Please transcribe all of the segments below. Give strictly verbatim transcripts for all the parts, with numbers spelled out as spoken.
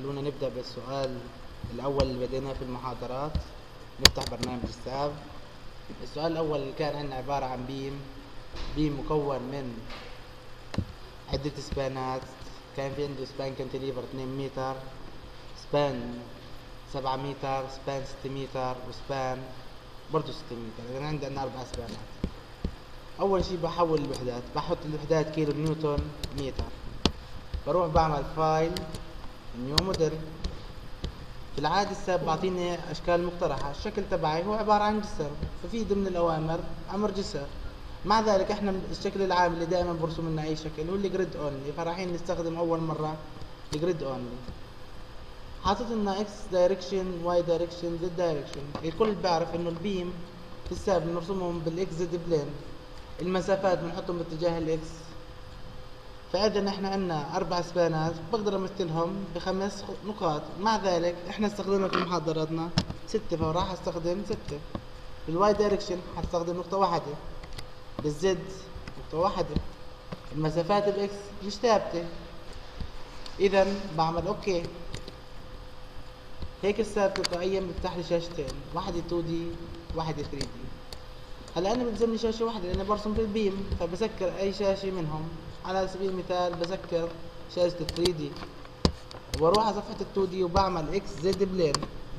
خلونا نبدأ بالسؤال الأول اللي بدينا في المحاضرات. نفتح برنامج الساب. السؤال الأول اللي كان عندنا عبارة عن بيم بيم مكون من عدة سبانات. كان في عنده سبان كانتليفر اثنين متر، سبان سبعة متر، سبان ستة متر، وسبان برضو ستة متر. إذا عندنا أربع سبانات. أول شي بحول الوحدات، بحط الوحدات كيلو نيوتن متر. بروح بعمل فايل نيو موديل. في العادة الساب بعطيني أشكال مقترحة. الشكل تبعي هو عبارة عن جسر، ففي ضمن الأوامر أمر جسر. مع ذلك احنا الشكل العام اللي دائما برسم لنا أي شكل هو الجريد أونلي، فرايحين نستخدم أول مرة الجريد أونلي. حاطط لنا إكس دايركشن، واي دايركشن، زد دايركشن. الكل بيعرف إنه البيم في الساب بنرسمهم بالإكس زد بلين. المسافات بنحطهم باتجاه الإكس. فإذا احنا عندنا أربع سبانات بقدر أمثلهم بخمس نقاط. مع ذلك احنا استخدمنا في محاضراتنا ستة، فراح استخدم ستة. بالواي دايركشن حستخدم نقطة واحدة، بالزد نقطة واحدة. المسافات الإكس مش ثابتة، إذا بعمل أوكي. هيك الساب تلقائيا بيفتح لي شاشتين، واحدة تو دي واحدة ثري دي. هلا أنا بلزمني شاشة واحدة لأني برسم في البيم، فبسكر أي شاشة منهم. على سبيل المثال بسكر شاشة ثري دي، وبروح على صفحة تو دي وبعمل إكس زد بلين.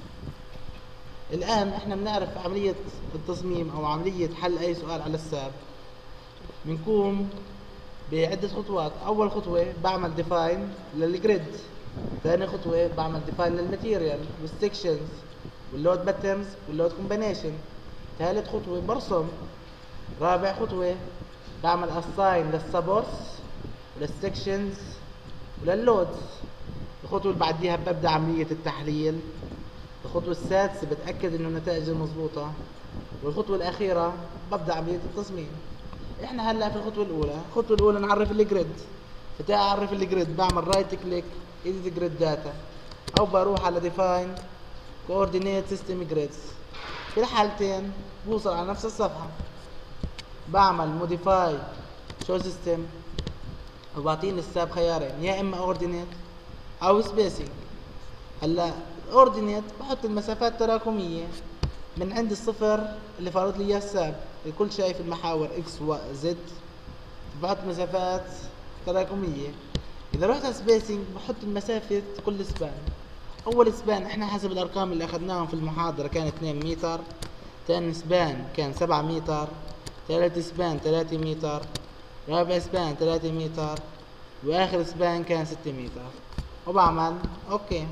الآن إحنا بنعرف عملية التصميم أو عملية حل أي سؤال على الساب بنقوم بعدة خطوات. أول خطوة بعمل ديفاين للجريد، ثاني خطوة بعمل ديفاين للماتيريال والسكشنز واللود باترنز واللود كومبينيشن، ثالث خطوة برسم، رابع خطوة بعمل اساين للسبورتس وللسكشنز ولللودز. الخطوة اللي بعديها ببدأ عملية التحليل. الخطوة السادسة بتأكد إنه النتائج مظبوطة، والخطوة الأخيرة ببدأ عملية التصميم. إحنا هلا في الخطوة الأولى. الخطوة الأولى نعرف الجريد. فتاة أعرف الجريد بعمل رايت كليك إديت جريد داتا، أو بروح على ديفاين كوردينيت سيستم جريدز. في الحالتين بوصل على نفس الصفحة، بعمل موديفاي شو سيستم وبعطيني الساب خيارين، يا اما اوردينيت او سبيسنج. هلا الاوردينيت بحط المسافات تراكميه من عند الصفر اللي فارض لي اياه الساب. الكل شايف المحاور اكس و زد، بحط مسافات تراكميه. اذا رحت على سبيسنج بحط المسافه كل سبان. اول سبان احنا حسب الارقام اللي اخذناهم في المحاضره كان اثنين متر، ثاني سبان كان سبعة متر، ثالث سبان ثلاثة متر، رابع سبان ثلاثة متر، واخر سبان كان ستة متر. وبعمل اوكي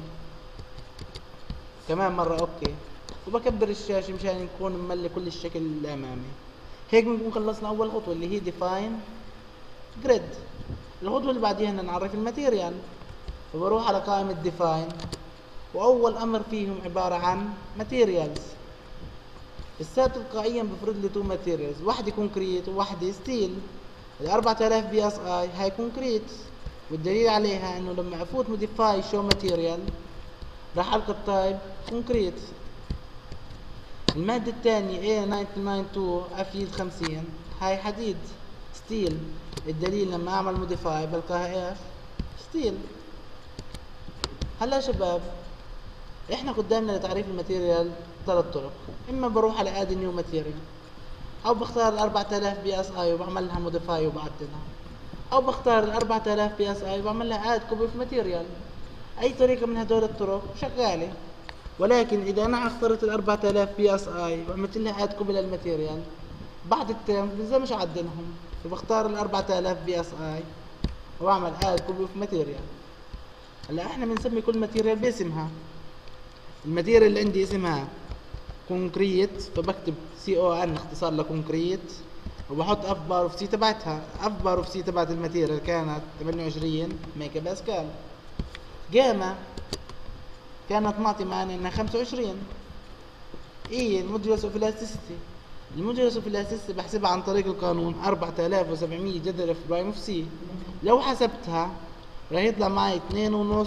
كمان مرة اوكي، وبكبر الشاشة مشان يكون مملي كل الشكل الامامي. هيك بنكون خلصنا اول خطوة اللي هي ديفاين جريد. الخطوة اللي بعديها بدنا نعرف الماتيريال، فبروح على قائمة ديفاين، واول امر فيهم عبارة عن ماتيريالز. الساب تلقائيا بفرض لي تو ماتيريالز، واحدة كونكريت وواحدة ستيل. ال أربعة آلاف بي اس اي هاي كونكريت، والدليل عليها انه لما افوت موديفاي شو ماتيريال راح القى التايب كونكريت. المادة الثانية إيه تسعة تسعة اثنين افيد خمسين هاي حديد ستيل، الدليل لما اعمل موديفاي بلقاها ايش؟ ستيل. هلا شباب احنا قدامنا لتعريف الماتيريال ثلاث طرق. اما بروح على اد نيو ماتيريال، او بختار ال أربعة آلاف بي اس اي وبعمل لها موديفاي وبعدلها، او بختار ال أربعة آلاف بي اس اي وبعمل لها اد كوبي في ماتيريال. اي طريقه من هدول الطرق شغاله. ولكن اذا انا اخترت ال أربعة آلاف بي اس اي وعملت لها اد كوبي للماتيريال بعد الترم بلزمش اعدلهم، فبختار ال أربعة آلاف بي اس اي وبعمل اد كوبي في ماتيريال. هلا احنا بنسمي كل ماتيريال باسمها. الماتيريال اللي عندي اسمها كونكريت، فبكتب سي او ان اختصار لكونكريت، وبحط اف بار اوف سي تبعتها. اف بار اوف سي تبعت الماتيريال كانت ثمانية وعشرين ميجا باسكال. جاما كانت معطي معنا انها خمسة وعشرين. اي المودولس اوف الاستيسيتي، المودولس اوف الاستيسيتي بحسبها عن طريق القانون أربعة آلاف وسبعمية جذر اف برايم اوف سي. لو حسبتها راح يطلع معي اثنين ونص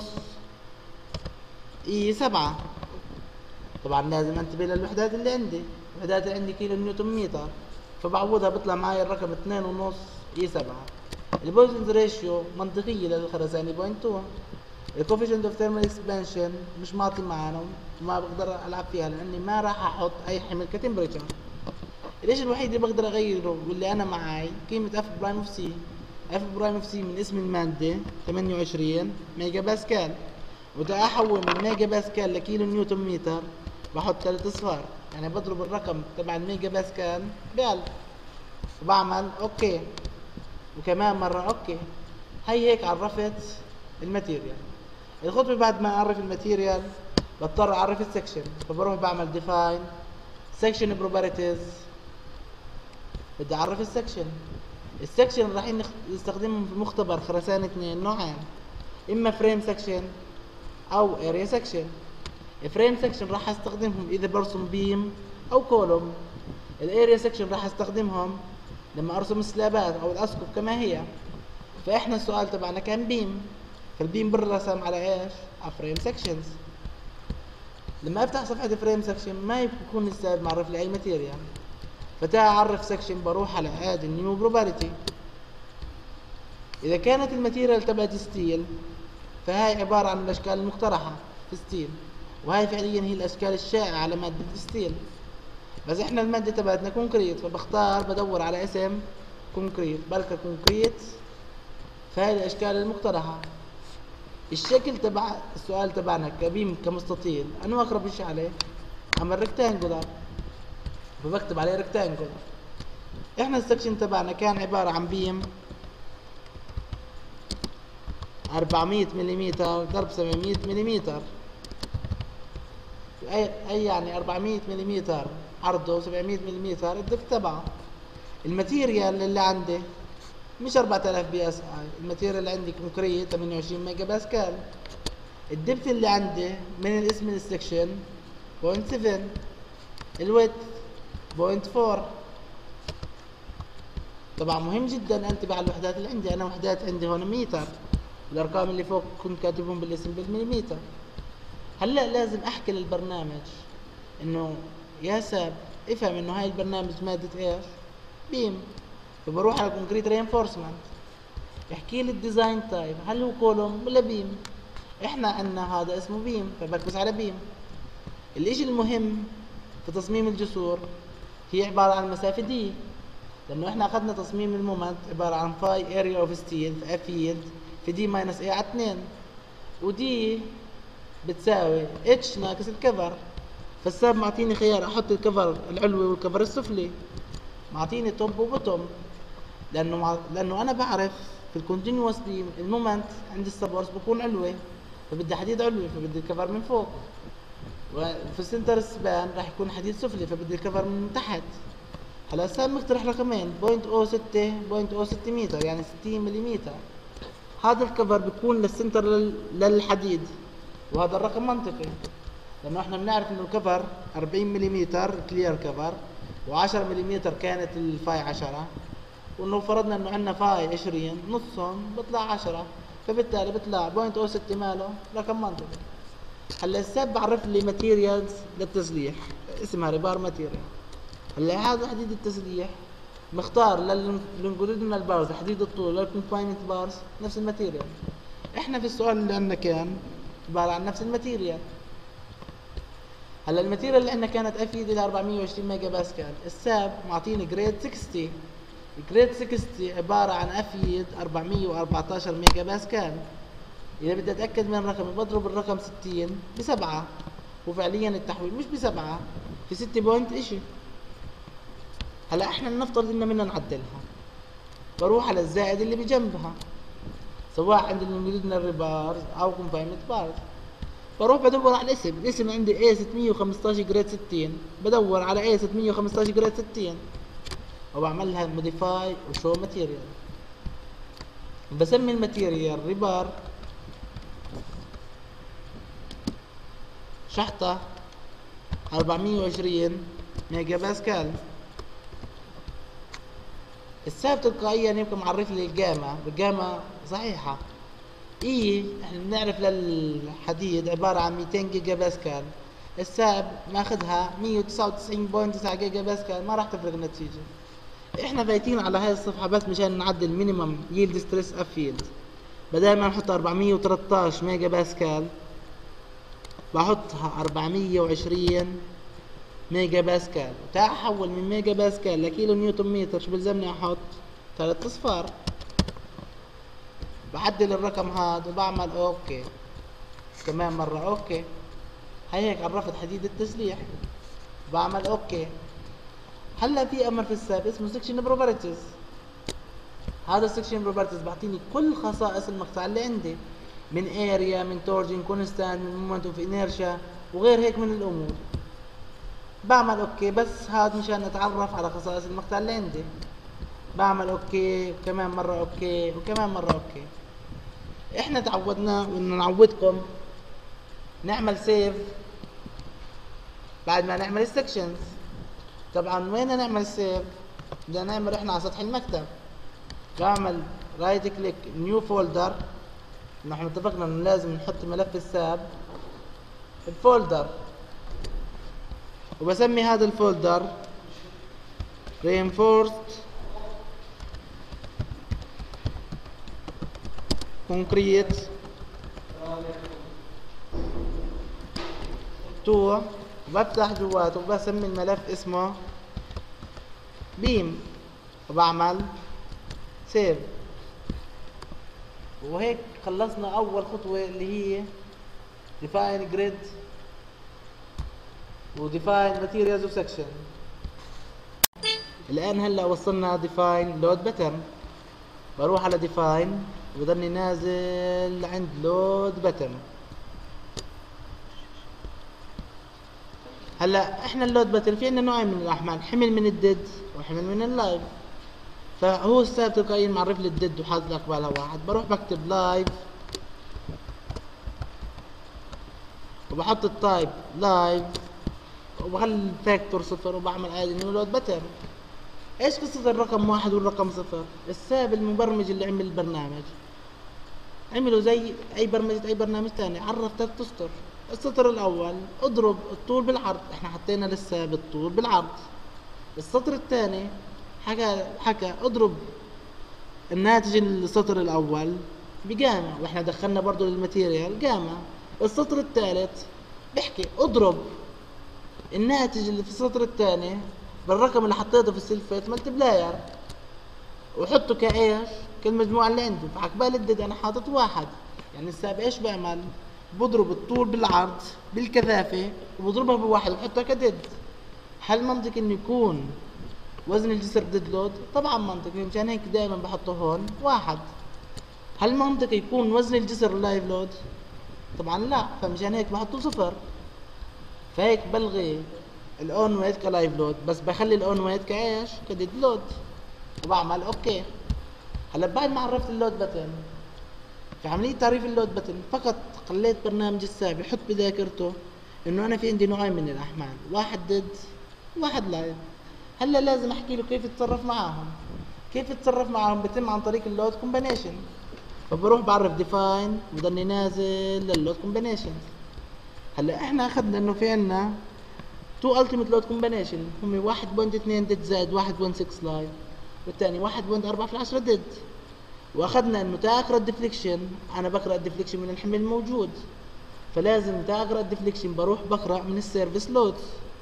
اي سبعة. طبعا لازم انتبه للوحدات اللي عندي. الوحدات اللي عندي كيلو نيوتن متر، فبعوضها بيطلع معي الرقم اثنين ونص اي سبعة. البويسنز ريشيو منطقية للخرسانة بوينت اثنين. الكوفيشنت اوف ثيرمال اكسبانشن مش معطي معانا وما بقدر العب فيها لاني ما راح احط اي حمل كتمبريتشر. الشيء الوحيد اللي بقدر اغيره واللي انا معي قيمه اف برايم اوف سي. اف برايم اوف سي من اسم الماده ثمانية وعشرين ميجا باسكال، وده احول من ميجا باسكال لكيلو نيوتن متر بحط ثلاث اصفار، يعني بضرب الرقم تبع الميجا باسكال ب ألف وبعمل اوكي وكمان مره اوكي. هي هيك عرفت الماتيريال. الخطوه بعد ما اعرف الماتيريال بضطر اعرف السكشن، فبروح بعمل ديفاين سكشن بروبرتيز. بدي اعرف السكشن. السكشن راح نستخدمهم في المختبر خرسانة اثنين نوعين، اما فريم سكشن او اريا سكشن. الفريم سكشن راح استخدمهم اذا برسم بيم او كولوم. الاريا سكشن راح استخدمهم لما ارسم سلابات او الاسقف كما هي. فاحنا السؤال تبعنا كان بيم، فالبيم بالرسم على ايش؟ على فريم سكشنز. لما افتح صفحة فريم سكشن ما يكون لسه معرف لي اي ماتيريال، فتاع اعرف سكشن بروح على اد نيو بروبرتي. اذا كانت الماتيريال تبعت ستيل فهاي عبارة عن الاشكال المقترحة في ستيل، وهاي فعليا هي الاشكال الشائعة على مادة ستيل. بس احنا المادة تبعتنا كونكريت، فبختار بدور على اسم كونكريت، بلكة كونكريت، فهاي الاشكال المقترحة. الشكل تبع السؤال تبعنا كبيم كمستطيل انه اقرب شيء عليه؟ اما الريكتانجولار، فبكتب عليه ريكتانجولار. احنا السكشن تبعنا كان عبارة عن بيم أربعمية ملم ضرب سبعمية ملم، اي اي يعني أربعمية ملم عرضه وسبعمية ملم الدبث تبعه. الماتيريال اللي عندي مش أربعة آلاف بي اس اي، الماتيريال اللي عندي كونكريت ثمانية وعشرين ميجا باسكال. الدبث اللي عندي من الاسم السكشن بوينت سبعة، الويت بوينت فور. طبعا مهم جدا انتبه على الوحدات اللي عندي. انا وحدات عندي هون متر، الارقام اللي فوق كنت كاتبهم بالاسم بالمليمتر. هلا لازم احكي للبرنامج انه يا ساب افهم انه هاي البرنامج مادة ايش؟ بيم. فبروح على كونكريت رينفورسمنت، احكي لي الديزاين تايب، هل هو كولوم ولا بيم؟ احنا عندنا هذا اسمه بيم فبركز على بيم. الاشي المهم في تصميم الجسور هي عبارة عن مسافة دي، لانه احنا اخذنا تصميم المومنت عبارة عن فاي اريا اوف ستيل في اف يلد في دي ماينس اي على اثنين، ودي بتساوي اتش ناقص الكفر. فالساب معطيني خيار احط الكفر العلوي والكفر السفلي، معطيني توب وبوتوم، لانه مع... لانه انا بعرف في الكونتينوس بيم المومنت عند السبورس بكون علوي، فبدي حديد علوي فبدي الكفر من فوق، وفي السنتر سبان راح يكون حديد سفلي فبدي الكفر من تحت. هلا الساب مقترح رقمين بوينت او ستة بوينت او ستة متر يعني ستين ملم. هذا الكفر بيكون للسنتر لل... للحديد، وهذا الرقم منطقي لانه احنا بنعرف انه الكفر أربعين ملم كلير كفر و10 ملم كانت الفاي عشرة، وانه فرضنا انه عندنا فاي عشرين نصهم بيطلع عشرة، فبالتالي بيطلع بوينت او ستة ماله رقم منطقي. هلا الساب بعرف لي ماتيريالز للتسليح اسمها ريبار ماتيريال. هلا هذا حديد التسليح مختار لللونجيتودينال بارز حديد الطول للكونفاينمنت بارز نفس الماتيريال. احنا في السؤال اللي عندنا كان عبارة عن نفس الماتيريال. هلا الماتيريال اللي عندنا كانت اف يد الى أربعمية وعشرين ميجا باسكال، الساب معطيني جريد ستين. الجريد ستين عبارة عن اف يد أربعمية وأربعتاشر ميجا باسكال. اذا بدي اتاكد من الرقم بضرب الرقم ستين بسبعة، وفعليا التحويل مش بسبعة، في ستة بوينت اشي. هلا احنا نفترض ان بدنا نعدلها، بروح على الزائد اللي بجنبها سواء عند اللونجيتودينال ريبارز او كونفاينمنت بارز، بروح بدور على الاسم. الاسم عندي اي ستمية وخمستاشر جريد ستين، بدور على اي ستمية وخمستاشر جريد ستين وبعملها موديفاي وشو ماتيريال. بسمي الماتيريال ريبار شحطة أربعمية وعشرين ميجا باسكال. الساب تلقائيا يمكن معرف لي الجاما، الجاما صحيحة. اي احنا بنعرف للحديد عبارة عن مئتين جيجا باسكال، الساب ماخذها مية وتسعة وتسعين فاصلة تسعة جيجا باسكال، ما راح تفرق النتيجة. احنا فايتين على هاي الصفحة بس مشان نعدل مينيمم ييلد ستريس اف ييلد. بدل ما نحط أربعمية وثلاثة عشر ميجا باسكال بحطها أربعمية وعشرين ميجا باسكال، وتاع احول من ميجا باسكال لكيلو نيوتن متر. شو بلزمني احط؟ ثلاث اصفار. بعدل الرقم هذا وبعمل اوكي، كمان مرة اوكي. هي هيك عرفت حديد التسليح. بعمل اوكي. هلا في امر في الساب اسمه سكشن بروبرتيز. هذا السكشن بروبرتيز بعطيني كل خصائص المقطع اللي عندي، من اريا، من تورجن كونستانت، من مومنت اوف انيرشيا، وغير هيك من الامور. بعمل اوكي بس هذا مشان اتعرف على خصائص المقطع اللي عندي. بعمل اوكي وكمان مرة اوكي وكمان مرة اوكي. احنا تعودنا وان نعودكم نعمل سيف بعد ما نعمل السكشنز. طبعا وين نعمل سيف؟ بدنا نعمل احنا على سطح المكتب. بعمل رايت كليك نيو فولدر. نحن اتفقنا انه لازم نحط ملف الساب الفولدر، وبسمي هذا الفولدر reinforced concrete تو. بفتح جواته وبسمي الملف اسمه بيم وبعمل سيف. وهيك خلصنا اول خطوة اللي هي define grid و define materials of section. الان هلا وصلنا define load pattern. بروح على define وبضلني نازل عند load pattern. هلا احنا اللود باترن في عندنا نوعين من الاحمال، حمل من الديد وحمل من اللايف. فهو الساب تلقائيا معرف لي الديد وحاطط لي قبالها واحد. بروح بكتب لايف وبحط التايب لايف وبخلي الفاكتور صفر وبعمل اد نيو لود باترن. ايش قصة الرقم واحد والرقم صفر؟ الساب المبرمج اللي عمل البرنامج عمله زي اي برمجة اي برنامج تاني، عرف ثلاث اسطر. السطر الاول اضرب الطول بالعرض، احنا حطينا لسه بالطول بالعرض. السطر الثاني حكى حكى اضرب الناتج السطر الاول بجاما، واحنا دخلنا برضو للماتيريال جاما. السطر الثالث بحكي اضرب الناتج اللي في السطر الثاني بالرقم اللي حطيته في السلفيت ملتبلاير وحطه كايش كالمجموعة اللي عنده. فعقبال الديد انا حاطط واحد، يعني الساب ايش بعمل؟ بضرب الطول بالعرض بالكثافة وبضربها بواحد وبحطها كديد. هل منطق انه يكون وزن الجسر ديد لود؟ طبعا منطقي، مشان هيك دائما بحطه هون واحد. هل منطق يكون وزن الجسر لايف لود؟ طبعا لا، فمشان هيك بحطه صفر. فهيك بلغي الاون ويت كلايف لود، بس بخلي الاون ويت كايش؟ كديد لود، وبعمل اوكي. هلا بعد ما عرفت اللود بتن في عملية تعريف اللود بتن فقط خليت برنامج الساب يحط بذاكرته انه انا في عندي نوعين من الاحمال، واحد ديد وواحد لايف. هلا لازم احكي له كيف يتصرف معاهم. كيف يتصرف معاهم؟ بتم عن طريق اللود كومبينيشن. فبروح بعرف ديفاين وضلني نازل للود كومبينيشن. هلا احنا اخذنا انه في عنا تو التيميت لود كومبينيشن، هم واحد فاصلة اثنين ديد زائد واحد فاصلة ستة لايف، والثاني واحد فاصلة أربعة في العشرة ديد. واخذنا انه تا اقرا الديفليكشن، انا بقرا الديفليكشن من الحمل الموجود، فلازم تا اقرا الديفليكشن بروح بقرا من السيرفيس لود.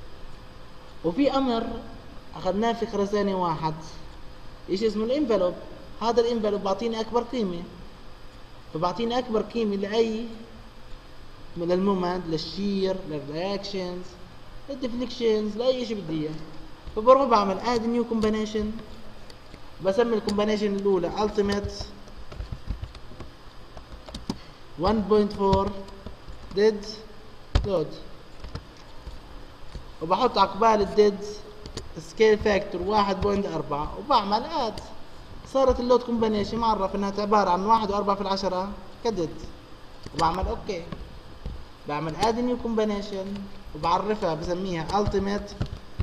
وفي امر اخذناه في خرسانه واحد ايش اسمه الانفلوب. هذا الانفلوب بعطيني اكبر قيمه، فبعطيني اكبر قيمه لاي من المومنت، للشير، للرياكشنز، للديفليكشنز، لاي شيء بدي اياه. فبروح بعمل اد نيو كومبينيشن، بسمي الكومبينيشن الاولى ultimate واحد فاصلة أربعة ديد لود، وبحط عقبال الديد سكيل فاكتور واحد فاصلة أربعة وبعمل اد. صارت اللود كومبينيشن معرف انها عبارة عن واحد وأربعة في العشرة كديد، وبعمل اوكي. بعمل اد نيو كومبينيشن وبعرفها بسميها ultimate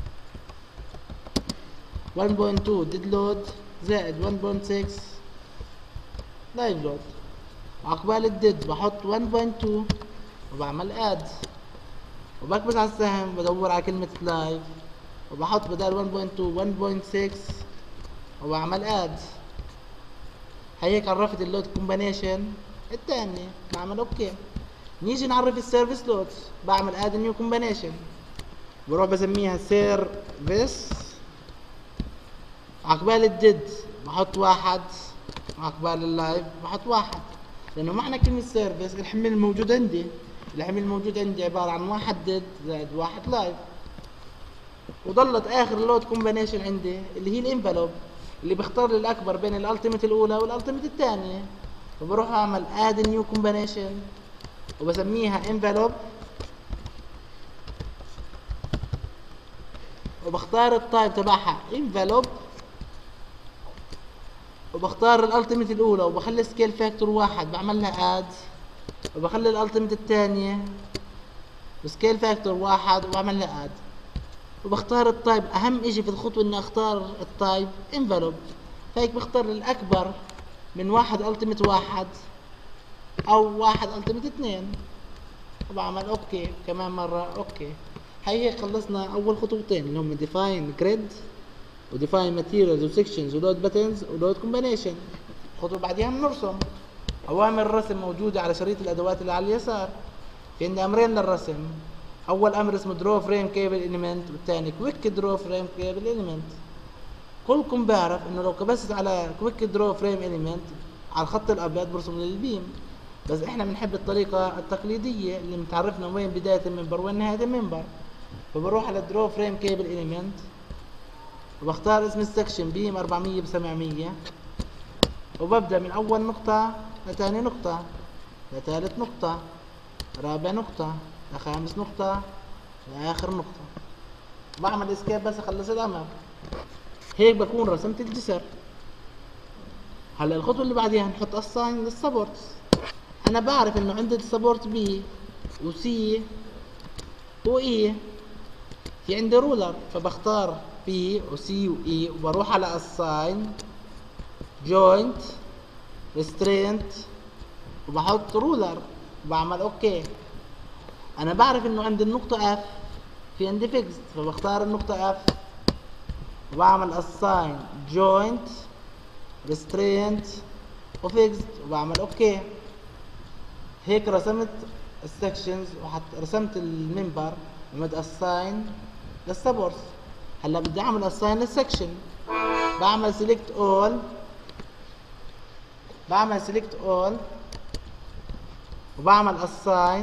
واحد فاصلة اثنين ديد لود زائد واحد فاصلة ستة لايف لود. عقبال الديد بحط واحد فاصلة اثنين وبعمل اد، وبكبس على السهم بدور على كلمة لايف وبحط بدال واحد فاصلة اثنين واحد فاصلة ستة وبعمل اد. هيك عرفت اللود كومبانيشن الثانية، بعمل اوكي. نيجي نعرف السيرفيس لودز، بعمل اد نيو كومبانيشن، بروح بسميها سيرفيس. عقبال الديد بحط واحد، عقبال اللايف بحط واحد، لانه معنى كلمة سيرفيس الحمل الموجود عندي، الحمل الموجود عندي عبارة عن واحد ديد زائد واحد لايف. وضلت اخر لود كومبانيشن عندي اللي هي الانفلوب، اللي بختار لي الاكبر بين الالتيميت الاولى والالتيميت الثانية. فبروح اعمل اد نيو كومبانيشن وبسميها انفلوب، وبختار التايب تبعها انفلوب، وبختار الالتيميت الاولى وبخلي سكيل فاكتور واحد بعمل لها اد، وبخلي الالتيميت الثانية بسكيل فاكتور واحد وبعمل لها اد، وبختار التايب. اهم اشي في الخطوة اني اختار التايب انفلوب، فهيك بختار الاكبر من واحد التيميت واحد او واحد التيميت اثنين، وبعمل اوكي كمان مرة اوكي. هي هيك خلصنا اول خطوتين اللي هم ديفاين جريد وديفاين ماتيريالز وسكشنز ولود باترنز ولود كومبانيشن. الخطوة بعديها بنرسم. اوامر الرسم موجودة على شريط الادوات اللي على اليسار. في عندي امرين للرسم، اول امر اسمه درو فريم كيبل اليمنت، والثاني كويك درو فريم كيبل اليمنت. كلكم بعرف انه لو كبست على كويك درو فريم اليمنت على الخط الابيض برسم للبيم، بس احنا بنحب الطريقة التقليدية اللي متعرفنا وين بداية المنبر وين نهاية المنبر. فبروح على درو فريم كيبل اليمنت وبختار اسم السكشن بيم أربعمية بسبعمية، وببدأ من أول نقطة لثاني نقطة لثالث نقطة رابع نقطة لخامس نقطة لآخر نقطة. بعمل اسكيب بس أخلص الأمر. هيك بكون رسمت الجسر. هلا الخطوة اللي بعديها نحط الساين للسبورت. أنا بعرف إنه عندي السبورت بي وسي وإي، في عندي رولر، فبختار بي وسي وإي وبروح على الساين جوينت ريسترينت وبحط رولر وبعمل اوكي. انا بعرف انه عند النقطة اف في عندي فيكس، فبختار النقطة اف وبعمل الساين جوينت ريسترينت وفيكس وبعمل اوكي. هيك رسمت السكشنز وحط رسمت المنبر ومد الساين للسبورت. هلا بدي اعمل الساين للسكشن، بعمل سيلكت اول بعمل سيلكت اول وبعمل assign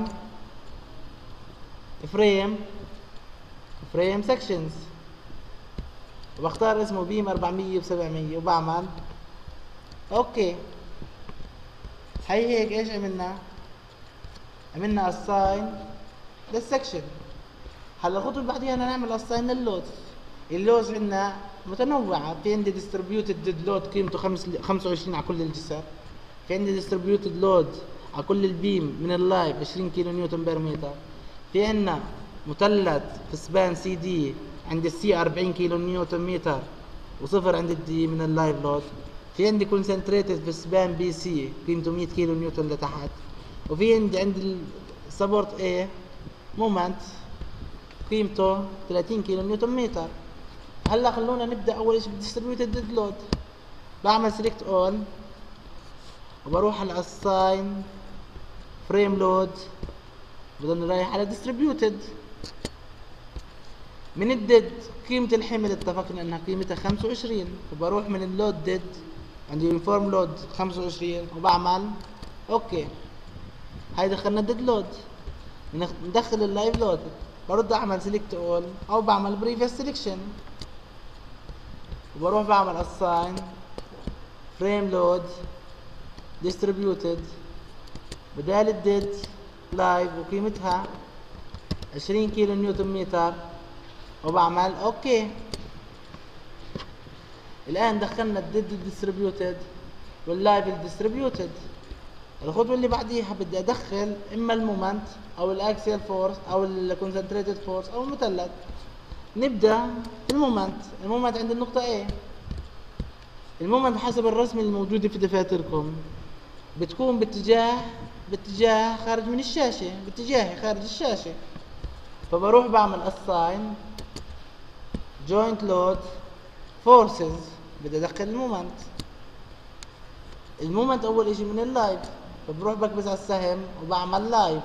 فريم فريم سكشنز وبختار اسمه بيم أربعمية بسبعمية وبعمل اوكي. هي هيك ايش عملنا؟ عملنا assign للسكشن. هلا الخطوة اللي بعديها بدنا نعمل assign لللودز. اللودز عندنا متنوعة، في عندي distributed dead load قيمته خمسة وعشرين على كل الجسر، في عندي distributed load على كل البيم من اللايف عشرين كيلو نيوتن بير متر، في عندنا مثلث في سبان سي دي عند السي أربعين كيلو نيوتن متر وصفر عند الدي من اللايف لود، في عندي كونسنتريتد في سبان بي سي قيمته مية كيلو نيوتن لتحت، وفي عندي عند السبورت اي مومنت قيمته ثلاثين كيلو نيوتن متر. هلا خلونا نبدا اول شيء بالديستريبيوتد ديد لود. بعمل سيلكت اول وبروح على assign فريم لود، بضل رايح على ديستريبيوتد. من الديد قيمة الحمل اتفقنا انها قيمتها خمسة وعشرين، وبروح من اللود ديد عند يونيفورم لود خمسة وعشرين وبعمل اوكي. هاي دخلنا الديد لود. ندخل اللايف لود، برد اعمل سيلكت اول او بعمل بريفيس سيلكشن وبروح بعمل assign فريم لود distributed بدال الديد لايف وقيمتها عشرين كيلو نيوتن متر وبعمل اوكي. الان دخلنا الديد distributed واللايف distributed. الخطوة اللي بعديها بدي ادخل اما المومنت او الاكسيال فورس او الكونسنتريتد فورس او المثلث. نبدا المومنت. المومنت عند النقطة A. المومنت حسب الرسم الموجودة في دفاتركم بتكون باتجاه باتجاه خارج من الشاشة، باتجاهي خارج الشاشة. فبروح بعمل assign joint load forces، بدي ادخل المومنت. المومنت اول اشي من اللايف، فبروح بكبس على السهم وبعمل لايف.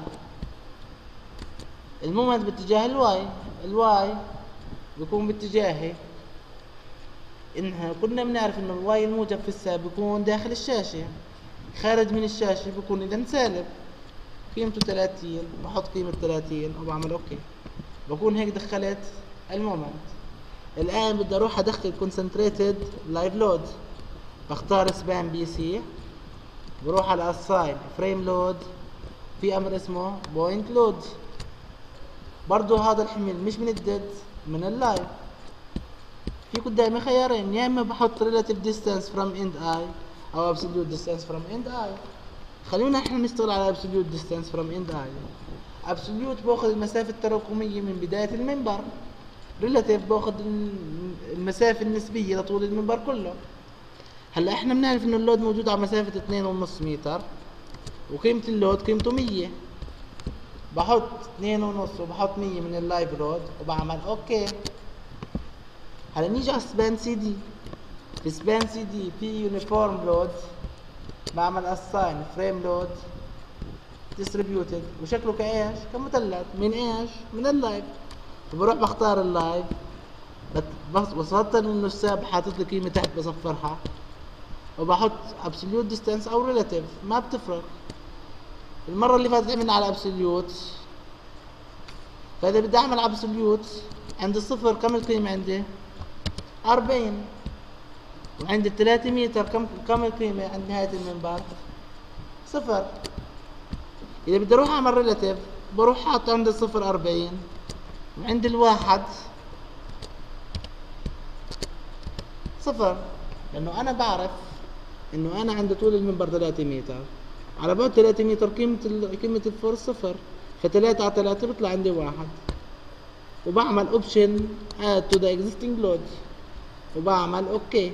المومنت باتجاه الواي، الواي بيكون باتجاهي. انها كنا بنعرف انه الواي الموجب في الساب بيكون داخل الشاشة، خارج من الشاشة بيكون اذا سالب. قيمته ثلاثين، بحط قيمة ثلاثين وبعمل اوكي، بكون هيك دخلت المومنت. الان بدي اروح ادخل concentrated live load، بختار سبان بي سي، بروح على assign frame load، في امر اسمه point load. برضو هذا الحمل مش من الديد، من اللايف. في قدامي خيارين، يا اما بحط relative distance from end eye او absolute distance from end eye. خلونا احنا نشتغل على absolute distance from end eye. absolute باخذ المسافة التراكمية من بداية المنبر، relative باخذ المسافة النسبية لطول المنبر كله. هلا احنا بنعرف انه اللود موجود على مسافة اثنين ونص متر، وقيمة اللود قيمته مية. بحط اثنين ونص وبحط مية من اللايف لود وبعمل اوكي. هلا نيجي على سبان سي دي. في سبان سي دي في يونيفورم لود، بعمل اساين فريم لود ديستريبيوتد، وشكله كايش؟ كمثلث. من ايش؟ من اللايف. فبروح بختار اللايف، بس وصلت انه الساب حاطط لي قيمه تحت بصفرها، وبحط ابسوليوت ديستانس او ريلاتيف، ما بتفرق. المره اللي فاتت عملنا على ابسوليوت، فاذا بدي اعمل ابسوليوت عند الصفر كم القيمه عندي؟ أربعين. وعند الثلاثة متر كم كم القيمه عند نهايه المنبر؟ صفر. اذا بدي اروح اعمل ريلاتيف بروح حاط عند الصفر أربعين، وعند الواحد صفر، لانه انا بعرف انه انا عند طول المنبر ثلاثة متر، على بعد ثلاثة متر قيمة قيمة الفورس صفر، فثلاثة على ثلاثة بيطلع عندي واحد. وبعمل اوبشن اد تو ذا اكزيستنج لود وبعمل اوكي.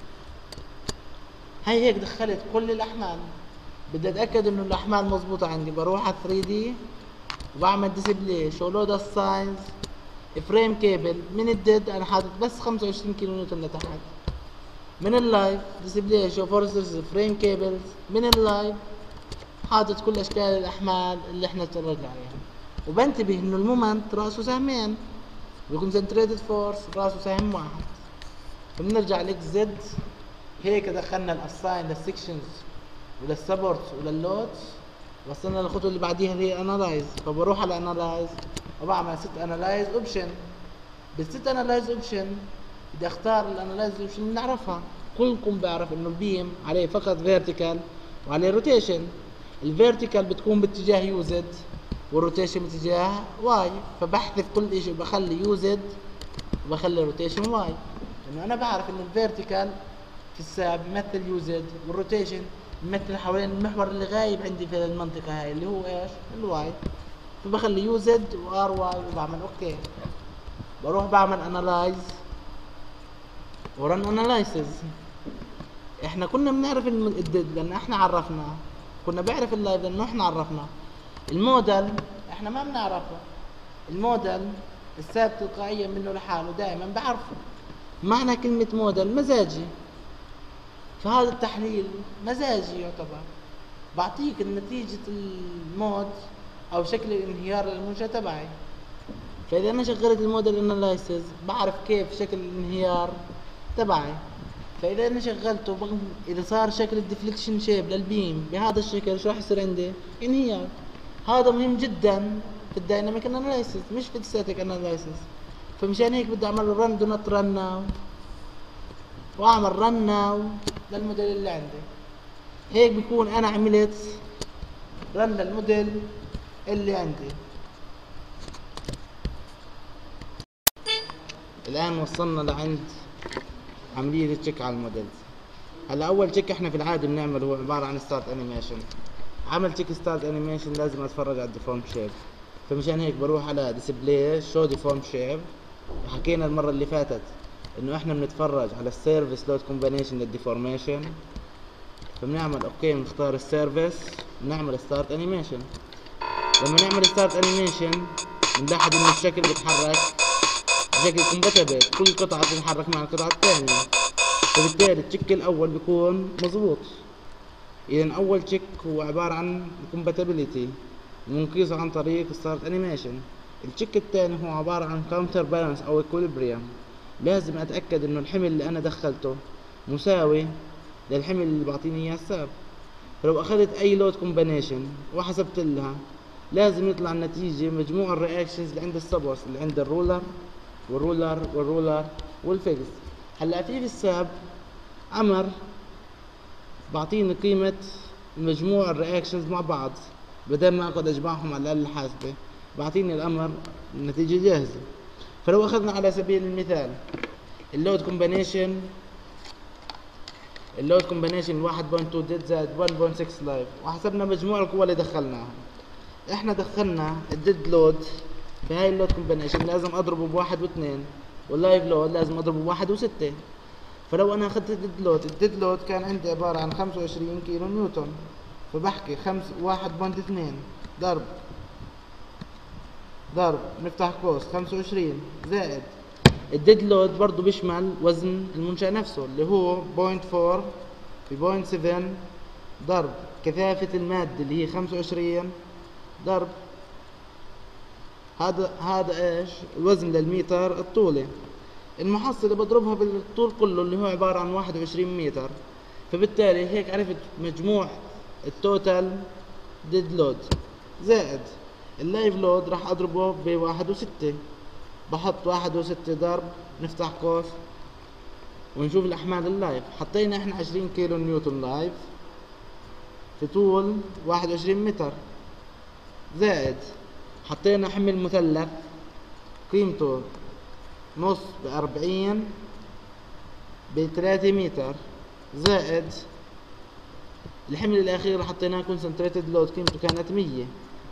هي هيك دخلت كل الاحمال. بدي اتاكد انه الاحمال مظبوطة عندي، بروح على ثري دي وبعمل ديسبلاي شو لود الساينز فريم كيبل. من الديد انا حاطط بس خمسة وعشرين كيلو نيوتن لتحت. من اللايف ديسبلاي شو فورسز فريم كيبلز. من اللايف حاطط كل اشكال الاحمال اللي احنا اتفرجنا عليها. وبنتبه انه المومنت راسه سهمين، والكونسنتريتد فورس راسه سهم واحد. فبنرجع لك زد. هيك دخلنا الاساين للسكشنز وللسبورتس ولللودز. وصلنا للخطوه اللي بعديها اللي هي انالايز. فبروح على انالايز وبعمل ست انالايز اوبشن. بالست انالايز اوبشن بدي اختار الانالايز اوبشن اللي بنعرفها. كلكم بيعرف انه البيم عليه فقط فيرتيكال وعليه روتيشن. الفيرتيكال بتكون باتجاه يو زد، والروتيشن باتجاه واي. فبحذف كل شيء وبخلي يو زد وبخلي روتيشن واي، لانه انا بعرف انه الفيرتيكال في الساب بيمثل يو زد، والروتيشن بيمثل حوالين المحور اللي غايب عندي في المنطقه هاي اللي هو ايش؟ الواي. فبخلي يو زد وار واي وبعمل اوكي. بروح بعمل انالايز ورن انالايسز. احنا كنا بنعرف الديد لان احنا عرفناه، كنا بعرف اللايف لانه احنا عرفناه. الموديل احنا ما بنعرفه. الموديل الساب تلقائيا منه لحاله دائما بعرفه. معنى كلمة موديل مزاجي. فهذا التحليل مزاجي يعتبر، بعطيك نتيجة المود او شكل الانهيار للمنشأ تبعي. فاذا انا شغلت الموديل انالايسز بعرف كيف شكل الانهيار تبعي. فاذا انا شغلته بغ... اذا صار شكل الديفليكشن شيب للبيم بهذا الشكل شو راح يصير عندي؟ انهيار. هذا مهم جدا في الدايناميك انالايسز مش في الستاتيك انالايسز. فمشان هيك بدي اعمل رن دو نوت رن ناو، واعمل رن ناو للموديل اللي عندي. هيك بكون انا عملت رن للموديل اللي عندي. الان وصلنا لعند عملية تشيك على الموديل. هلا اول تشيك احنا في العاده بنعمله هو عباره عن ستارت انيميشن. عمل تشيك ستارت انيميشن لازم اتفرج على الديفورم شيب. فمشان هيك بروح على ديسبلاي شو ديفورم شيب. وحكينا المره اللي فاتت انه احنا بنتفرج على السيرفيس لود كومبينيشن للديفورميشن. فبنعمل اوكي، بنختار السيرفيس، بنعمل ستارت انيميشن. لما نعمل ستارت انيميشن بنلاحظ انه الشكل بيتحرك بشكل كومباتبل، كل قطعه بتتحرك مع القطعه الثانيه. فبالتالي التشيك الاول بيكون مظبوط. اذا اول تشيك هو عبارة عن compatibility بنقيسه عن طريق start animation. التشيك الثاني هو عبارة عن counter balance او equilibrium، لازم اتأكد انه الحمل اللي انا دخلته مساوي للحمل اللي بعطيني اياه الساب. فلو اخذت اي لود كومبينيشن وحسبت لها لازم يطلع النتيجة مجموع الرياكشنز اللي عند السبورس اللي عند الرولر والرولر والرولر والفيكس. هلا في في الساب امر بعطيني قيمة مجموع الرياكشنز مع بعض، بدل ما اقعد اجمعهم على الآلة الحاسبة بعطيني الامر النتيجة جاهزة. فلو اخذنا على سبيل المثال اللود كومبينيشن اللود كومبينيشن واحد فاصلة اثنين ديد زائد واحد فاصلة ستة لايف، وحسبنا مجموع القوى اللي دخلناها. احنا دخلنا الديد لود بهاي اللود كومبينيشن لازم اضربه بواحد واثنين، واللايف لود لازم اضربه بواحد وستة. فلو انا اخذت الديد لود، الديد لود كان عندي عبارة عن خمسة وعشرين كيلو نيوتن، فبحكي خمس واحد فاصلة اثنين ضرب ضرب نفتح قوس خمسة وعشرين زائد الديد لود برضو بيشمل وزن المنشأ نفسه اللي هو صفر فاصلة أربعة في صفر فاصلة سبعة ضرب كثافة المادة اللي هي خمسة وعشرين ضرب هذا هذا ايش الوزن للمتر الطولي. المحصلة بضربها بالطول كله اللي هو عبارة عن واحد وعشرين متر، فبالتالي هيك عرفت مجموع التوتال ديد لود زائد اللايف لود راح اضربه بواحد وستة. بحط واحد وستة ضرب نفتح قوس ونشوف الاحمال اللايف. حطينا احنا عشرين كيلو نيوتن لايف في طول واحد وعشرين متر، زائد حطينا حمل مثلث قيمته نص بأربعين بثلاثة متر، زائد الحمل الاخير حطيناه كونسنتريتد لود قيمته كانت مية.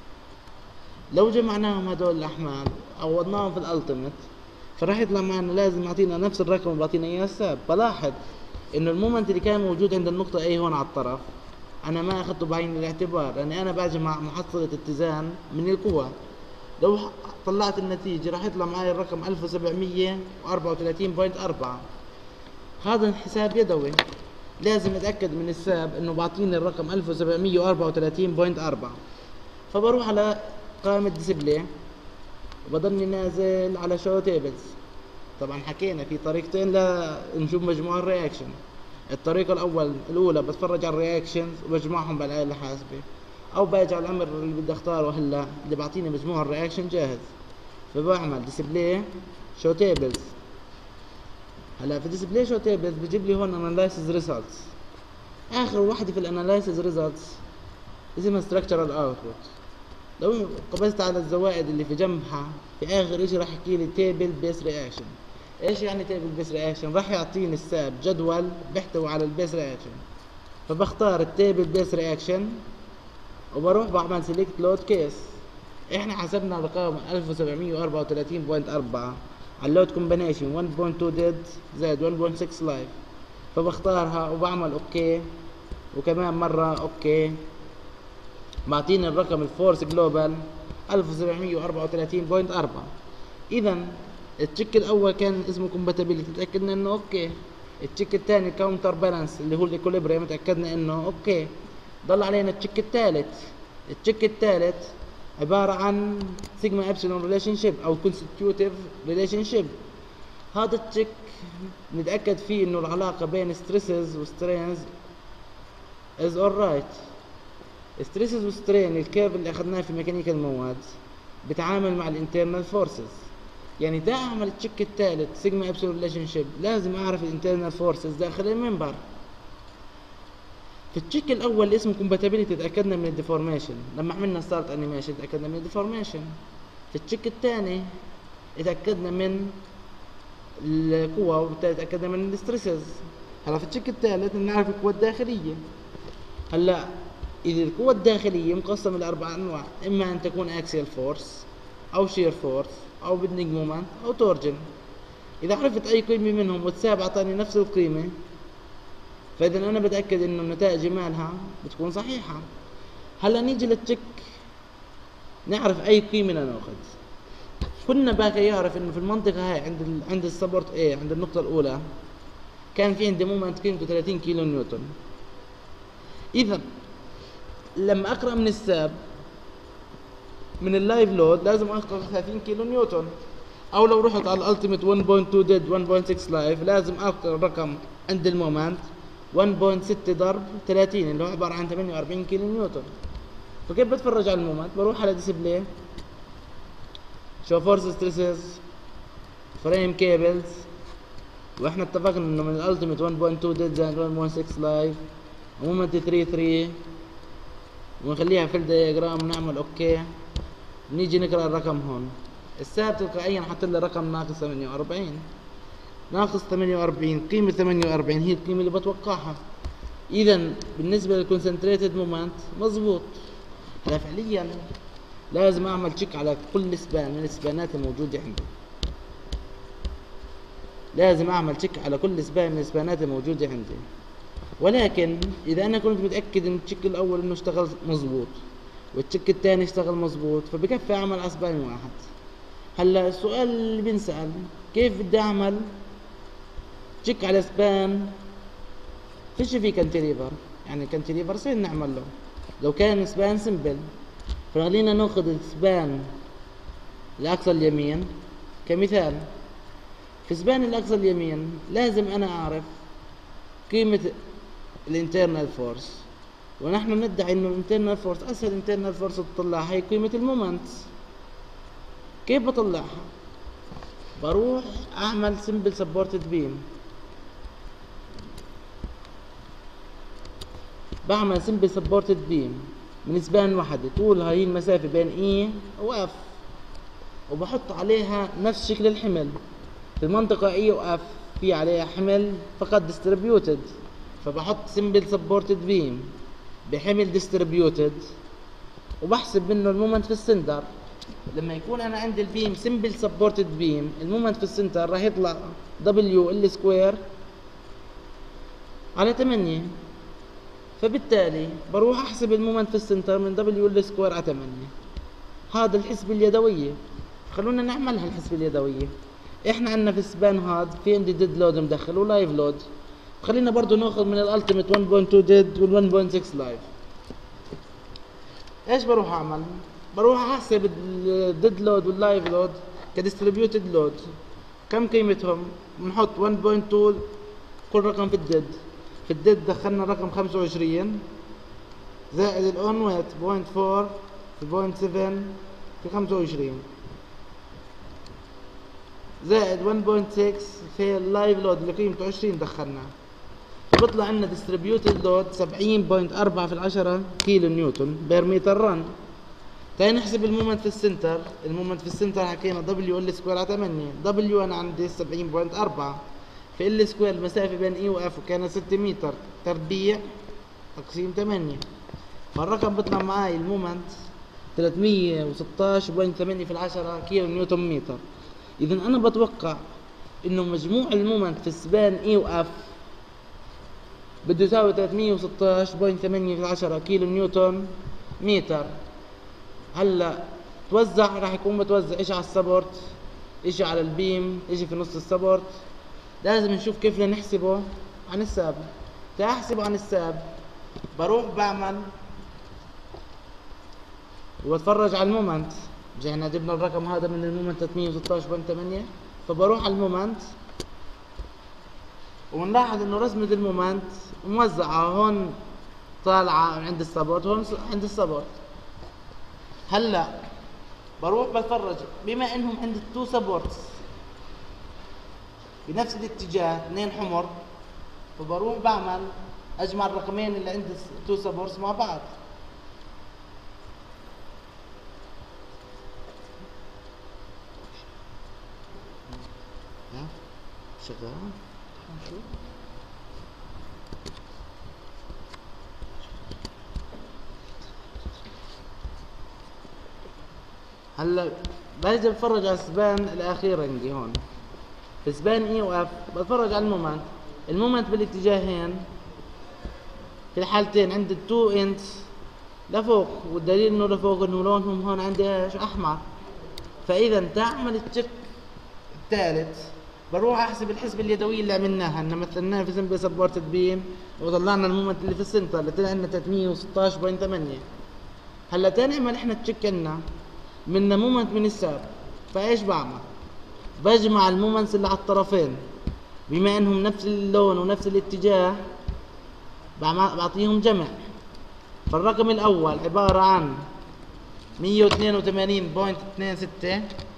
لو جمعناهم هدول الاحمال عوضناهم في الالتيميت فراح يطلع معنا لازم يعطينا نفس الرقم اللي بيعطينا اياه الساب. بلاحظ انه المومنت اللي كان موجود عند النقطة A هون على الطرف انا ما اخذته بعين الاعتبار، لاني انا بجمع محصلة اتزان من القوى. لو طلعت النتيجة راح يطلع معي الرقم ألف وسبعمية وأربعة وثلاثين فاصلة أربعة. هذا حساب يدوي، لازم اتاكد من الساب انه بعطيني الرقم ألف وسبعمية وأربعة وثلاثين فاصلة أربعة. فبروح على قائمة ديسبلاي وبضلني نازل على شو تيبلز. طبعا حكينا في طريقتين لنشوف مجموع الرياكشن. الطريقة الأول الأولى بتفرج على الرياكشنز وبجمعهم بالآلة الحاسبة، أو باجي على الأمر اللي بدي أختاره هلا اللي بعطيني مجموع الرياكشن جاهز. فبعمل ديسبلاي شو تيبلز. هلا في ديسبلاي شو تيبلز بجيب لي هون اناليسيز ريزلتس. آخر وحدة في الاناليسيز ريزلتس اسمها ستراكشرال اوتبوت. لو قبضت على الزوائد اللي في جنبها في اخر اشي راح يحكي لي تيبل بيس رياكشن. ايش يعني تيبل بيس رياكشن؟ راح يعطيني الساب جدول بيحتوي على البيس رياكشن، فبختار التيبل بيس رياكشن وبروح بعمل سيلكت لود كيس. احنا حسبنا الرقم ألف وسبعمية وأربعة وثلاثين فاصلة أربعة على اللود كومبينيشن واحد فاصلة اثنين ديد زائد واحد فاصلة ستة لايف، فبختارها وبعمل اوكي وكمان مرة اوكي. بعطيني الرقم الفورس جلوبال ألف وسبعمية وأربعة وثلاثين فاصلة أربعة. اذا التشيك الاول كان اسمه كومباتيبيليتي تاكدنا انه اوكي. التشيك الثاني كاونتر بالانس اللي هو الايكوليبريم تاكدنا انه اوكي. ضل علينا التشيك الثالث. التشيك الثالث عبارة عن سيجما ابسلون ريليشن شيب او كونستيتيوتيف ريليشن شيب. هذا التشيك نتاكد فيه انه العلاقة بين ستريسز وسترينز از اور رايت. ستريسز وسترين الكيرف اللي اخذناه في ميكانيكا المواد بتعامل مع الانترنال فورسز. يعني دا اعمل التشيك الثالث سيجما ابسلون ريليشن شيب لازم اعرف الانترنال فورسز داخل المنبر. في التشيك الاول اللي اسمه كومباتيبيليتي تاكدنا من الديفورميشن، لما عملنا ستارت انيميشن تاكدنا من الديفورميشن. في التشيك الثاني اتاكدنا من القوى وبالتالي تاكدنا من الستريسز. هلا في التشيك الثالث نعرف القوى الداخليه. هلا اذا القوى الداخليه مقسمه لاربع انواع، اما ان تكون اكسيال فورس او شير فورس او بندنج مومنت او تورجن. اذا عرفت اي قيمه منهم والساب اعطاني نفس القيمه فاذا انا بتاكد انه النتائج مالها بتكون صحيحه. هلا نيجي للتشيك نعرف اي قيمه ناخذ. كنا باقي يعرف انه في المنطقه هاي عند ال عند السبورت A عند النقطه الاولى كان في عندي مومنت قيمته ثلاثين كيلو نيوتن. اذا لما اقرا من الساب من اللايف لود لازم اقرا ثلاثين كيلو نيوتن، او لو رحت على الالتيميت واحد فاصلة اثنين ديد واحد فاصلة ستة لايف لازم اقرا الرقم عند المومنت واحد فاصلة ستة ضرب ثلاثين اللي هو عباره عن ثمانية وأربعين كيلو نيوتن. فكيف بتفرج على المومنت؟ بروح على ديسبلاي، شو فورس ستريسز، فريم كيبلز، واحنا اتفقنا انه من الالتيميت واحد فاصلة اثنين ديد زائد واحد فاصلة ستة لايف مومنت ثلاثة ثلاثة، ونخليها في الدياجرام ونعمل اوكي. نيجي نقرا الرقم هون، الساب تلقائيا حط لي رقم ناقص ثمانية وأربعين. ناقص ثمانية وأربعين، قيمة ثمانية وأربعين هي القيمة اللي بتوقعها. إذا بالنسبة للكونسنتريتد مومنت مظبوط. هلا فعليا لازم أعمل تشيك على كل سبان من السبانات الموجودة عندي. لازم أعمل تشيك على كل سبان من السبانات الموجودة عندي. ولكن إذا أنا كنت متأكد إن التشيك الأول إنه اشتغل مظبوط والتشيك الثاني اشتغل مظبوط فبكفي أعمل على سبان واحد. هلا السؤال اللي بنسأل كيف بدي أعمل تشيك على سبان فيش في كانتليفر؟ يعني كانتليفر سين نعمل له لو كان سبان سمبل. فخلينا ناخذ السبان الأقصى اليمين كمثال. في سبان الأقصى اليمين لازم أنا أعرف قيمة الانترنال فورس، ونحن ندعي إنه الانترنال فورس أسهل انترنال فورس تطلعها هي قيمة المومنت. كيف بطلعها؟ بروح أعمل سمبل سبورتد بيم، بعمل سمبل سبورتد بيم من سبان واحدة طولها هي المسافة بين اي و اف، وبحط عليها نفس شكل الحمل. في المنطقة اي و اف في عليها حمل فقط ديستريبيوتد، فبحط سمبل سبورتد بيم بحمل ديستريبيوتد وبحسب منه المومنت في السنتر. لما يكون انا عندي البيم سمبل سبورتد بيم المومنت في السنتر راح يطلع دبليو ال سكوير على ثمانية، فبالتالي بروح احسب المومنت في السنتر من دبليو ال سكوير على ثمانية. هذا الحسبة اليدوية، خلونا نعملها الحسبة اليدوية. احنا عندنا في السبان هاد في عندي ديد لود مدخل ولايف لود، خلينا برضو ناخذ من الالتيميت واحد فاصلة اثنين ديد وال واحد فاصلة ستة لايف. ايش بروح اعمل؟ بروح احسب الديد لود واللايف لود كديستريبيوتد لود، كم قيمتهم؟ بنحط واحد فاصلة اثنين كل رقم في الديد. في الديد دخلنا رقم خمسة وعشرين زائد الاون ويت بوينت فور في بوينت سفن في خمسة وعشرين زائد واحد فاصلة ستة في اللايف لود اللي قيمته عشرين دخلنا، فبطلع عندنا ديستريبيوتد لود سبعين فاصلة أربعة في العشرة كيلو نيوتن بير متر رن. تعال نحسب المومنت في السنتر. المومنت في السنتر حكينا دبليو ال سكوير على ثمانية، دبليو انا عندي سبعين فاصلة أربعة في ال سكوير المسافة بين اي واف وكانت ستة متر تربيع تقسيم ثمانية، فالرقم بيطلع معاي المومنت ثلاثمية وستاشر فاصلة ثمانية في العشرة كيلو نيوتن متر. اذا انا بتوقع انه مجموع المومنت في السبان اي واف بده يساوي ثلاثمية وستاشر فاصلة ثمانية في العشرة كيلو نيوتن متر. هلا توزع راح يكون متوزع اشي على السبورت، اشي على البيم، اشي في نص السبورت. لازم نشوف كيف بدنا نحسبه عن الساب. تحسبه عن الساب بروح بعمل وبتفرج على المومنت. جينا جبنا الرقم هذا من المومنت ثلاثمية وستاشر فاصلة ثمانية، فبروح على المومنت ونلاحظ انه رسمة المومنت موزعة هون طالعة عند السبورت هون عند السبورت. هلا بروح بتفرج بما انهم عند التو سبورتس بنفس الاتجاه اثنين حمر، فبروح بعمل اجمع الرقمين اللي عند التو سبورتس مع بعض. شغال نشوف. هلا برجع بتفرج على السبان الاخير عندي هون في سبان اي واف، بتفرج على المومنت. المومنت بالاتجاهين في الحالتين عند التو انتس لفوق، والدليل انه لفوق انه لونهم هون عندي ايش؟ احمر. فاذا تعمل التشيك الثالث بروح احسب الحسبه اليدويه اللي عملناها، ان مثلناها في سمبل سبورتد بيم وطلعنا المومنت اللي في السنتر اللي طلع لنا ثلاثمية وستاشر فاصلة ثمانية. هلا تنعمل احنا تشيك لنا من مومنت من الساب، فايش بعمل؟ بجمع المومنتس اللي على الطرفين بما انهم نفس اللون ونفس الاتجاه، بعطيهم جمع. فالرقم الاول عباره عن مية واثنين وثمانين فاصلة اثنين ستة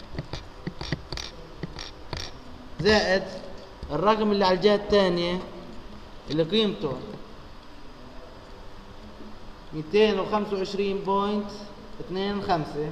زائد الرقم اللي على الجهه الثانيه اللي قيمته مئتين وخمسة وعشرين فاصلة اثنين خمسة.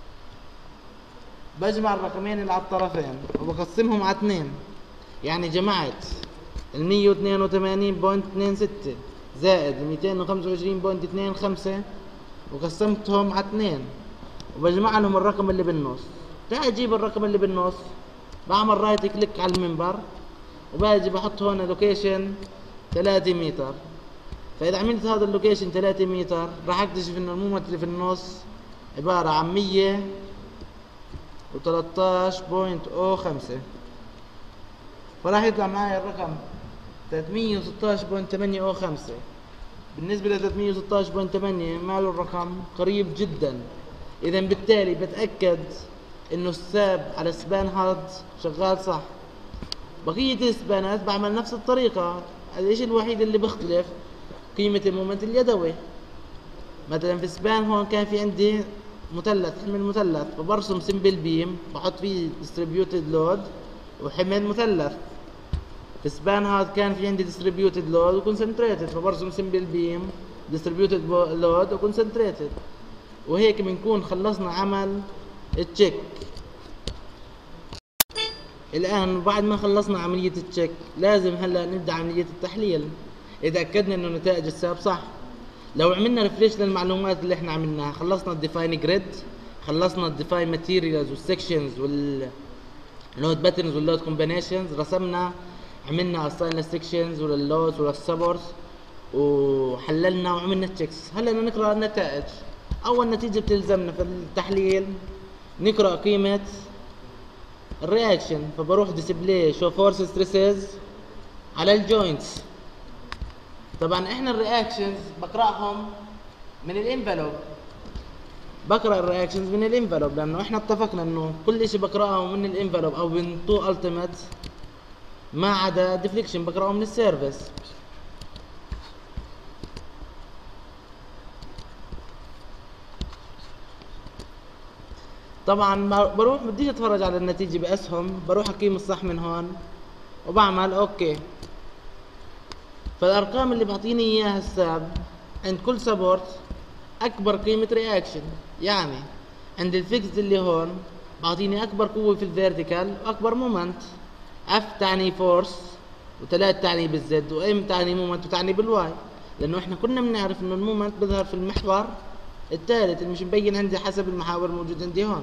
بجمع الرقمين اللي على الطرفين وبقسمهم على اثنين، يعني جمعت ال مية واثنين وثمانين فاصلة اثنين ستة زائد ال مئتين وخمسة وعشرين فاصلة اثنين خمسة وقسمتهم على اثنين وبجمع لهم الرقم اللي بالنص. تعال اجيب الرقم اللي بالنص، بعمل رايت كليك على المنبر وباجي بحط هون لوكيشن ثلاثة متر. فاذا عملت هذا اللوكيشن ثلاثة متر راح اكتشف انه المومنت اللي في النص عباره عن مية وثلاثطعش فاصلة صفر خمسة، فراح يطلع معي الرقم ثلاثمية وستطعش فاصلة ثمانية خمسة. بالنسبه ل ثلاثمية وستطعش فاصلة ثمانية ماله الرقم قريب جدا. اذا بالتالي بتاكد انه الساب على سبان هارد شغال صح. بقيه السبانات بعمل نفس الطريقه، الشيء الوحيد اللي بيختلف قيمه المومنت اليدوي. مثلا في سبان هون كان في عندي مثلث، حمل مثلث، فبرسم سمبل بيم بحط فيه ديستريبيوتد لود وحمل مثلث. في سبان هاد كان في عندي ديستريبيوتد لود وكونسنتريتد، فبرسم سمبل بيم ديستريبيوتد لود وكونسنتريتد. وهيك بنكون خلصنا عمل التشيك. الان بعد ما خلصنا عمليه التشيك لازم هلا نبدا عمليه التحليل اذا اكدنا انه نتائج الساب صح. لو عملنا ريفريش للمعلومات اللي احنا عملناها، خلصنا الديفاين جريد، خلصنا الديفاين ماتيريالز والسكشنز واللود باترنز واللود كومبينيشنز، رسمنا عملنا اساين للسكشنز ولللودز وللسبورتس وحللنا وعملنا تشيكس. هلا بدنا نقرا النتائج. اول نتيجه بتلزمنا في التحليل نقرا قيمه الرياكشن، فبروح ديسبلاي شو فورس ستريسز على الجوينتس. طبعا احنا الرياكشنز بقراهم من الانفلوب، بقرا الرياكشنز من الانفلوب لانه احنا اتفقنا انه كل شيء بقراه من الانفلوب او من تو التيميت ما عدا ديفليكشن بقراه من السيرفيس. طبعا بروح بديش اتفرج على النتيجه باسهم، بروح اقيم الصح من هون وبعمل اوكي. فالارقام اللي بعطيني اياها الساب عند كل سبورت اكبر قيمه رياكشن، يعني عند الفيكسد اللي هون بعطيني اكبر قوه في الفيرتيكال واكبر مومنت. اف تعني فورس، وثلاث تعني بالزد، وام تعني مومنت وتعني بالواي، لانه احنا كنا بنعرف انه المومنت بيظهر في المحور الثالث اللي مش مبين عندي حسب المحاور الموجود عندي هون.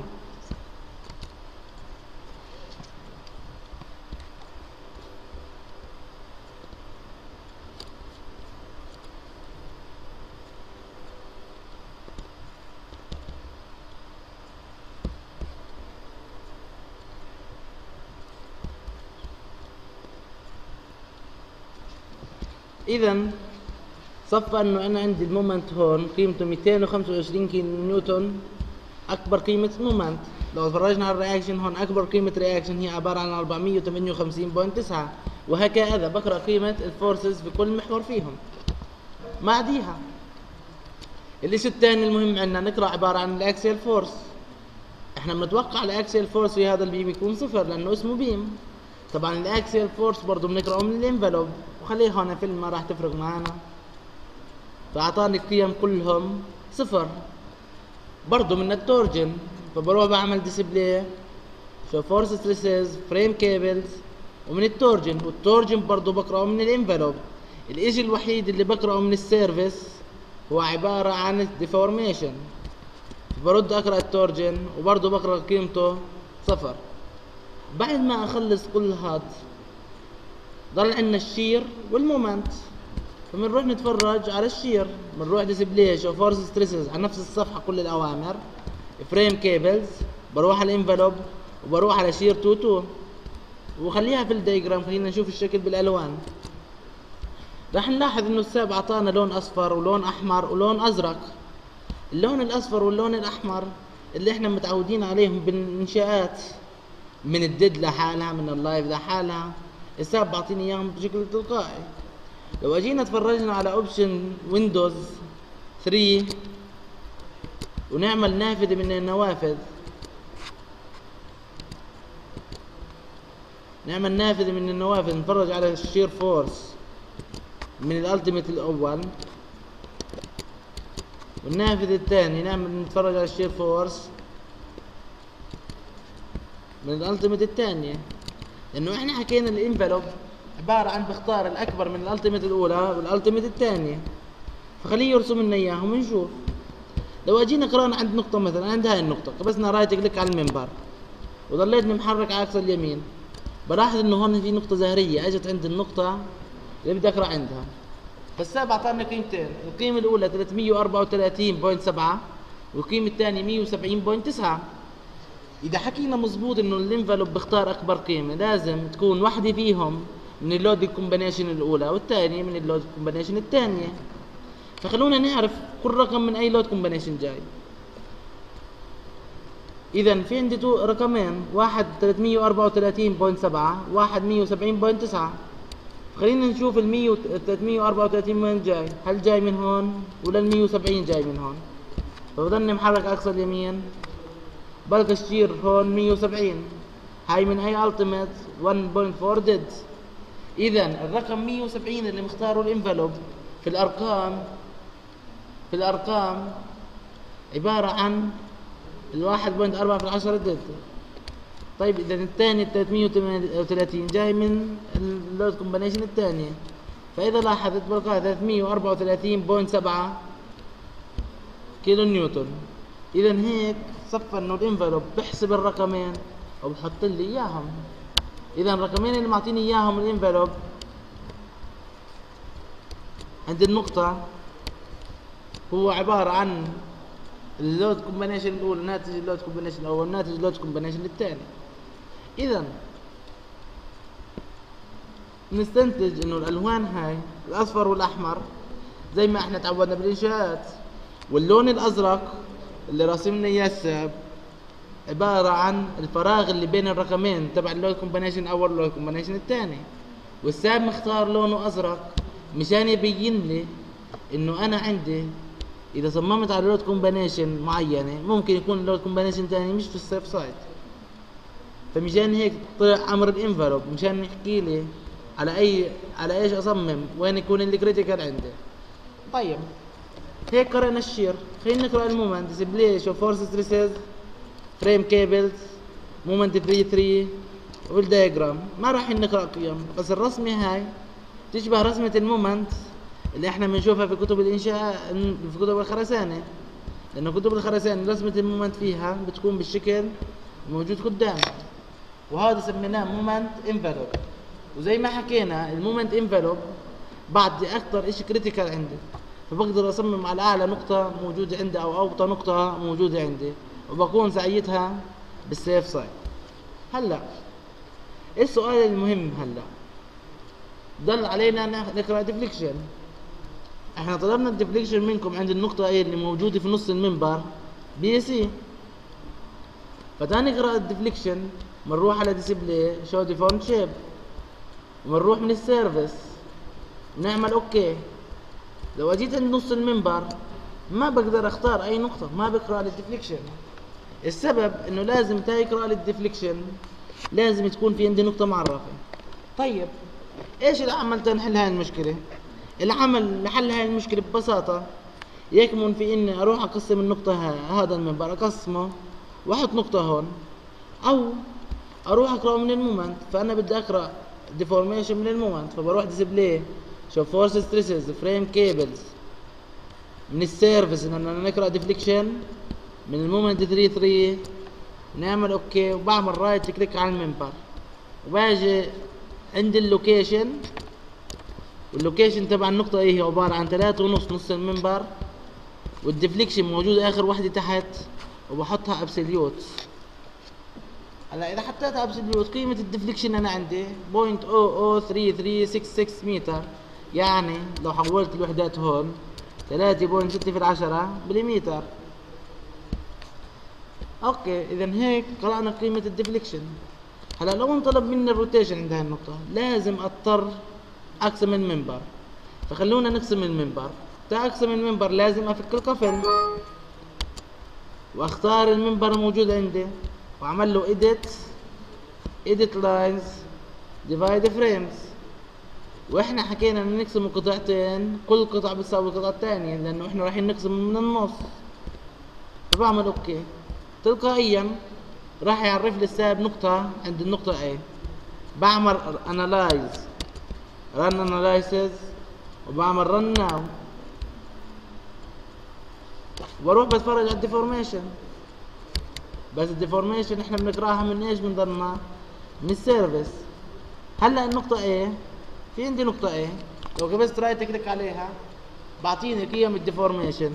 اذا صفى انه انا عندي المومنت هون قيمته مئتين وخمسة وعشرين كيلو نيوتن اكبر قيمه مومنت. لو فرجنا على الرياكشن هون اكبر قيمه رياكشن هي عباره عن أربعمية وثمانية وخمسين فاصلة تسعة، وهكذا بقرا قيمه الفورسز في كل محور فيهم ما عديها. الشيء الثاني المهم عندنا نقرا عباره عن الاكسيال فورس. احنا بنتوقع الاكسيال فورس في هذا البيم يكون صفر لانه اسمه بيم. طبعا الاكسيال فورس برضه بنقراه من الانفلوب، وخليه هون في ما راح تفرق معنا. فاعطاني القيم كلهم صفر. برضه من التورجن، فبروح بعمل ديسبلاي شو فورس ستريسز فريم كيبلز ومن التورجن، والتورجن برضه بقراه من الانفلوب. الاشي الوحيد اللي بقراه من السيرفيس هو عباره عن الديفورميشن، برد اقرا التورجن وبرضه بقرا قيمته صفر. بعد ما اخلص كل هاد ضل عندنا الشير والمومنت، فبنروح نتفرج على الشير. بنروح ديسبلاي شو فورس ستريسز على نفس الصفحه كل الاوامر، فريم كيبلز، بروح على الانفلوب وبروح على شير اتنين اتنين. وخليها في الدياجرام. خلينا نشوف الشكل بالالوان. راح نلاحظ انه الساب اعطانا لون اصفر ولون احمر ولون ازرق. اللون الاصفر واللون الاحمر اللي احنا متعودين عليهم بالانشاءات، من الديد لحالها، من اللايف لحالها، الساب بعطيني اياهم بشكل تلقائي. لو اجينا تفرجنا على اوبشن ويندوز ثري ونعمل نافذة من النوافذ، نعمل نافذة من النوافذ، نتفرج على الشير فورس من الالتيميت الاول، والنافذة الثاني نعمل نتفرج على الشير فورس من الالتيميت الثانية. لانه احنا حكينا الانفلوب عبارة عن بختار الاكبر من الالتيميت الاولى والالتيميت الثانية، فخليه يرسم لنا اياهم ونشوف. لو اجينا قرانا عند نقطة مثلا، عند هاي النقطة، كبسنا رايت كليك على المنبر وظليتني محرك على اقصى اليمين، بلاحظ انه هون في نقطة زهرية اجت عند النقطة اللي بدي اقرا عندها. فالساب اعطانا قيمتين، القيمة الأولى ثلاثمية وأربعة وثلاثين فاصلة سبعة والقيمة الثانية مية وسبعين فاصلة تسعة. إذا حكينا مظبوط إنه الانفلوب بختار أكبر قيمة، لازم تكون واحدة فيهم من اللود كومبينيشن الأولى والثانية من اللود كومبينيشن الثانية. فخلونا نعرف كل رقم من أي لود كومبينيشن جاي. إذا في عندي رقمين، واحد ثلاثمية وأربعة وثلاثين فاصلة سبعة، واحد مية وسبعين فاصلة تسعة. خلينا نشوف ال ثلاثمية وأربعة وثلاثين وين جاي، هل جاي من هون ولا ال مية وسبعين جاي من هون؟ فبضلني محرك اقصى اليمين، بلقى الشير هون مية وسبعين، هاي من اي التيميت واحد فاصلة أربعة ديد. اذا الرقم مية وسبعين اللي مختاره الانفلوب في الارقام في الارقام عبارة عن الواحد فاصلة أربعة في العشرة ديد. طيب اذا الثاني ثلاثمية وثلاثين جاي من اللود كومبينيشن الثانية، فاذا لاحظت بلقاها ثلاثمية وأربعة وثلاثين فاصلة سبعة كيلو نيوتن. اذا هيك صفى انه الانفلوب بحسب الرقمين وبحط لي اياهم. اذا الرقمين اللي معطيني اياهم الانفلوب عند النقطة هو عبارة عن اللود كومبينيشن الاولى ناتج اللود كومبينيشن الاول ناتج اللود كومبينيشن الثاني. اذا نستنتج انه الالوان هاي الاصفر والاحمر زي ما احنا تعودنا بالانشاءات، واللون الازرق اللي راسمنا اياه الساب عبارة عن الفراغ اللي بين الرقمين تبع اللود كومبينيشن الاول واللود كومبينيشن الثاني. والساب مختار لونه ازرق مشان يبين لي انه انا عندي اذا صممت على لود كومبينيشن معينه ممكن يكون اللود كومبينيشن ثاني مش في السيف سايد. فمشان هيك طلع امر الانفلوب مشان يحكي لي على اي على ايش اصمم، وين يكون الكريتيكال عندي. طيب هيك قرأنا الشير، خلينا نقرأ المومنت ديسبلاي شو فورس ستريسز فريم كيبلز مومنت ثري ثري والدياجرام. ما راح نقرأ قيم، بس الرسمة هاي تشبه رسمة المومنت اللي احنا بنشوفها في كتب الانشاء في كتب الخرسانة، لأنه كتب الخرسانة رسمة المومنت فيها بتكون بالشكل الموجود قدامنا، وهذا سميناه مومنت انفلوب. وزي ما حكينا المومنت انفلوب بعد اكثر اشي كريتيكال عندي، فبقدر اصمم على اعلى نقطة موجودة عندي او اوطى نقطة موجودة عندي، وبكون سعيتها بالسيف سايد. هلا السؤال المهم هلا ضل علينا نقرأ ديفليكشن. احنا طلبنا الديفليكشن منكم عند النقطة ايه اللي موجودة في نص المنبر بي سي. فتاني نقرأ الديفليكشن بنروح على ديسبلاي شو ديفورم شيب، وبنروح من السيرفيس ونعمل اوكي. لو اجيت عند نص المنبر ما بقدر اختار اي نقطة، ما بقرأ للديفليكشن. السبب انه لازم تا يقرأ للديفليكشن لازم تكون في عندي نقطة معرفة. طيب ايش العمل تنحل هاي المشكلة؟ العمل لحل هاي المشكلة ببساطة يكمن في اني اروح اقسم النقطة ها هذا المنبر اقسمه واحط نقطة هون، او اروح اقرأ من المومنت. فانا بدي اقرأ ديفورميشن من المومنت، فبروح ديسبلاي شو فورس ستريسز فريم كيبلز من السيرفيس انه نقرأ ديفليكشن من المومنت ثري ثري، نعمل اوكي وبعمل رايت كليك على المنبر وباجي عند اللوكيشن. واللوكيشن تبع النقطة ايه هي عبارة عن ثلاثة ونص نص المنبر، والديفليكشن موجود اخر وحدة تحت وبحطها ابسوليوت. هلا اذا حطيت ابسوليوت قيمة الديفليكشن انا عندي صفر فاصلة صفر صفر ثلاثة ثلاثة ستة ستة متر، يعني لو حولت الوحدات هون ثلاثة فاصلة ستة في العشرة بالمتر. اوكي اذا هيك قرأنا قيمة الديفليكشن. هلا لو انطلب مني الروتيشن عند هاي النقطة لازم اضطر اقسم المنبر، فخلونا نقسم المنبر. تا اقسم المنبر لازم افك القفل واختار المنبر الموجود عندي واعمل له edit edit lines divide frames. واحنا حكينا ان نقسم قطعتين، كل قطعة بتساوي القطعة الثانية لانه احنا رايحين نقسم من النص. فبعمل اوكي، تلقائيا راح يعرف لي الساب نقطة عند النقطة A. بعمل analyze run analysis وبعمل run now، واروح بتفرج على الديفورميشن. بس الديفورميشن احنا بنقراها من ايش؟ من ضمنها من السيرفيس. هلا النقطة A، في عندي نقطة A لو كبست رايت كليك عليها بعطيني قيم الديفورميشن،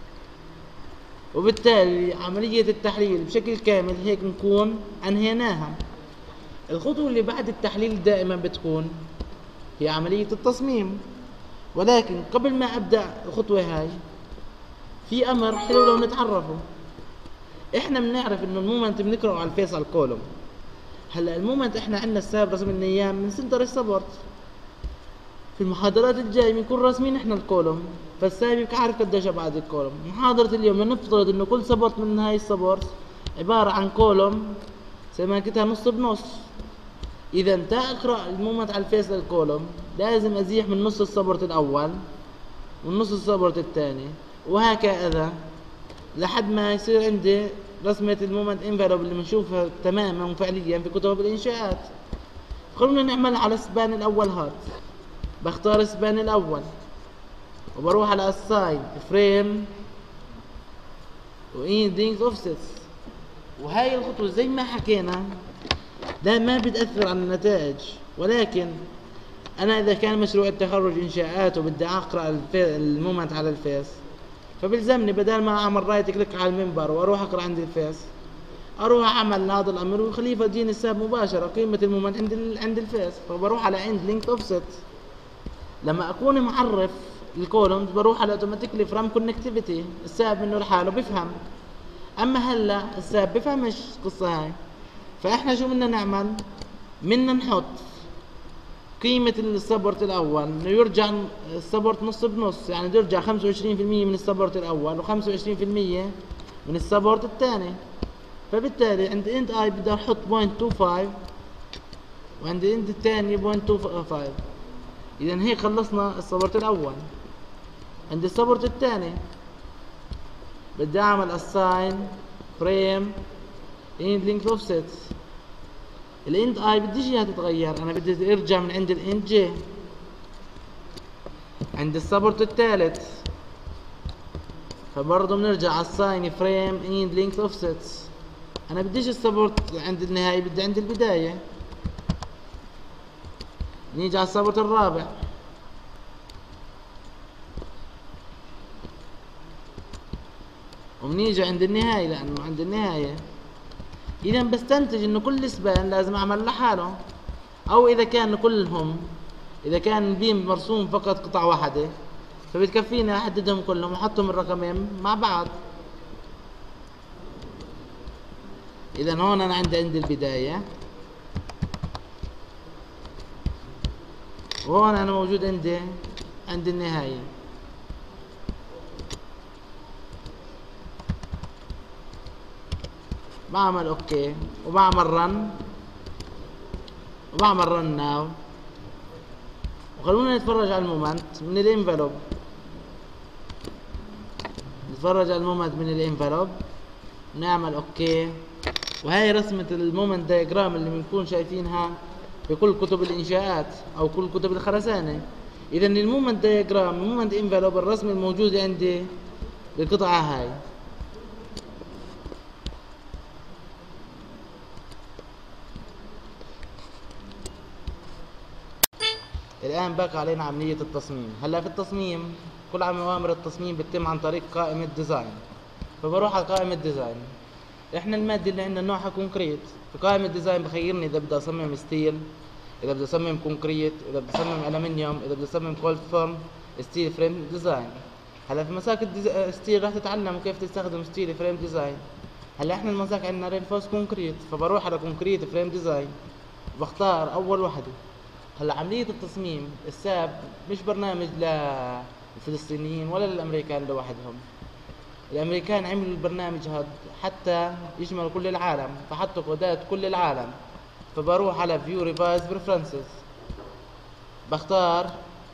وبالتالي عملية التحليل بشكل كامل هيك نكون انهيناها. الخطوة اللي بعد التحليل دائما بتكون هي عملية التصميم، ولكن قبل ما ابدأ الخطوة هاي في امر حلو لو نتعرفه. احنا بنعرف انه المومنت بنقراه على الفيس على الكولوم. هلا المومنت احنا عندنا الساب رسمنا اياه من سنتر السبورت. في المحاضرات الجاي بنكون راسمين احنا الكولوم، فالساب يبقى عارف قديش ابعاد الكولوم. محاضرة اليوم نفترض انه كل سبورت من هاي السبورت عبارة عن كولوم سماكتها نص بنص. اذا تا اقرا المومنت على الفيس للكولوم لازم ازيح من نص السبورت الاول ونص السبورت الثاني وهكذا لحد ما يصير عندي رسمة المومنت انفلوب اللي بنشوفها تماما وفعليا في كتب الانشاءات. خلونا نعمل على السبان الاول. هاد بختار السبان الاول وبروح على assign frame و ending offsets. وهاي الخطوة زي ما حكينا ده ما بتأثر على النتائج، ولكن انا اذا كان مشروع التخرج انشاءات وبدي اقرا المومنت على الفيس فبلزمني بدل ما اعمل رايت كليك على المنبر واروح اقرا عند الفيس اروح اعمل هذا الامر ويخليه يفضيني الساب مباشره قيمه المومنت عند عند الفيس. فبروح على اند لينك اوفست. لما اكون معرف الكولومز بروح على اوتوماتيكلي فرام كونكتيفيتي، الساب منه لحاله بفهم. اما هلا الساب بفهمش القصه هاي، فاحنا شو بدنا نعمل؟ بدنا نحط قيمة السبورت الأول إنه يرجع السبورت نص بنص، يعني بده يرجع خمسة وعشرين بالمية من السبورت الأول وخمسة وعشرين بالمية من السبورت الثاني. فبالتالي عند اند اي بدي أحط صفر فاصلة اثنين وعشرين وعند اند الثاني صفر فاصلة اثنين وعشرين. إذا هيك خلصنا السبورت الأول. عند السبورت الثاني بدي أعمل assign frame end length offset. الاند اي بديش اياها تتغير، انا بدي ارجع من عند الاند جي. عند السبورت الثالث فبرضه بنرجع على الساين فريم اند لينك اوفسيتس. انا بديش السبورت عند النهاية، بدي عند البداية. نيجي على السبورت الرابع وبنيجي عند النهاية لانه عند النهاية. اذا بستنتج انه كل سبان لازم اعمل لحاله، او اذا كان كلهم، اذا كان البيم مرسوم فقط قطعة واحدة فبتكفيني احددهم كلهم واحطهم الرقمين مع بعض. اذا هون انا عندي عند البداية وهون انا موجود عندي عند النهاية. بعمل اوكي وبعمل رن وبعمل رن ناو. وخلونا نتفرج على المومنت من الانفلوب. نتفرج على المومنت من الانفلوب ونعمل اوكي. وهي رسمة المومنت دايجرام اللي بنكون شايفينها في كل كتب الانشاءات او كل كتب الخرسانة. اذا المومنت دايجرام المومنت انفلوب الرسم الموجود عندي بالقطعة هاي. الآن بقى علينا عملية التصميم. هلا في التصميم كل أوامر التصميم بتتم عن طريق قائمة ديزاين. فبروح على قائمة ديزاين احنا المادة اللي عندنا نوعها كونكريت، في قائمة ديزاين بخيرني اذا بدي اصمم ستيل، اذا بدي اصمم كونكريت، اذا بدي اصمم الومنيوم، اذا بدي اصمم كولد فورم ستيل فريم ديزاين. هلا في مساك ستيل راح تتعلم كيف تستخدم ستيل فريم ديزاين. هلا احنا المساك عندنا رينفورس كونكريت، فبروح على كونكريت فريم ديزاين بختار اول وحده. هلا عملية التصميم الساب مش برنامج للفلسطينيين ولا للامريكان لوحدهم. الامريكان عملوا البرنامج هذا حتى يشمل كل العالم، فحطوا كودات كل العالم. فبروح على فيو ريفايز بريفرنسز، بختار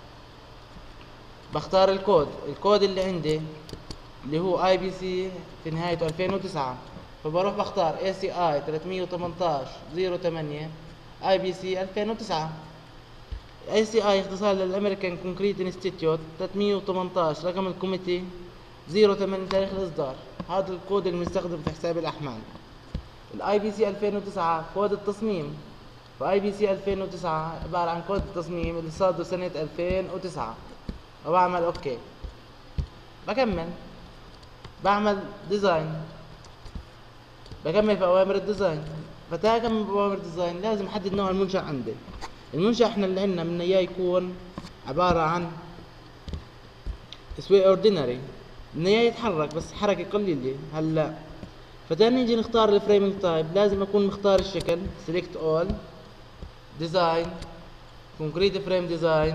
بختار الكود الكود اللي عندي اللي هو اي بي سي في نهايته ألفين وتسعة، فبروح بختار اي سي اي ثلاثمية وثمانية عشر صفر ثمانية اي بي سي ألفين وتسعة. اي سي اي اختصار للامريكان كونكريت انستيتيوت، ثلاثمية وثمانية عشر رقم الكوميتي، صفر ثمانية تاريخ الاصدار. هذا الكود المستخدم في حساب الاحمال. الاي بي سي ألفين وتسعة كود التصميم، فاي بي سي ألفين وتسعة عبارة عن كود التصميم اللي صادوا سنة ألفين وتسعة. وبعمل اوكي، بكمل بعمل ديزاين، بكمل في اوامر الديزاين. فتاكمل باوامر الديزاين لازم احدد نوع المنشأ عندي. المنشأ احنا اللي عندنا بدنا اياه يكون عبارة عن سوي اوردينري، بدنا اياه يتحرك بس حركة قليلة. هلا فتاني نيجي نختار الفريمنج تايب، لازم اكون مختار الشكل سيلكت اول ديزاين كونكريت فريم ديزاين،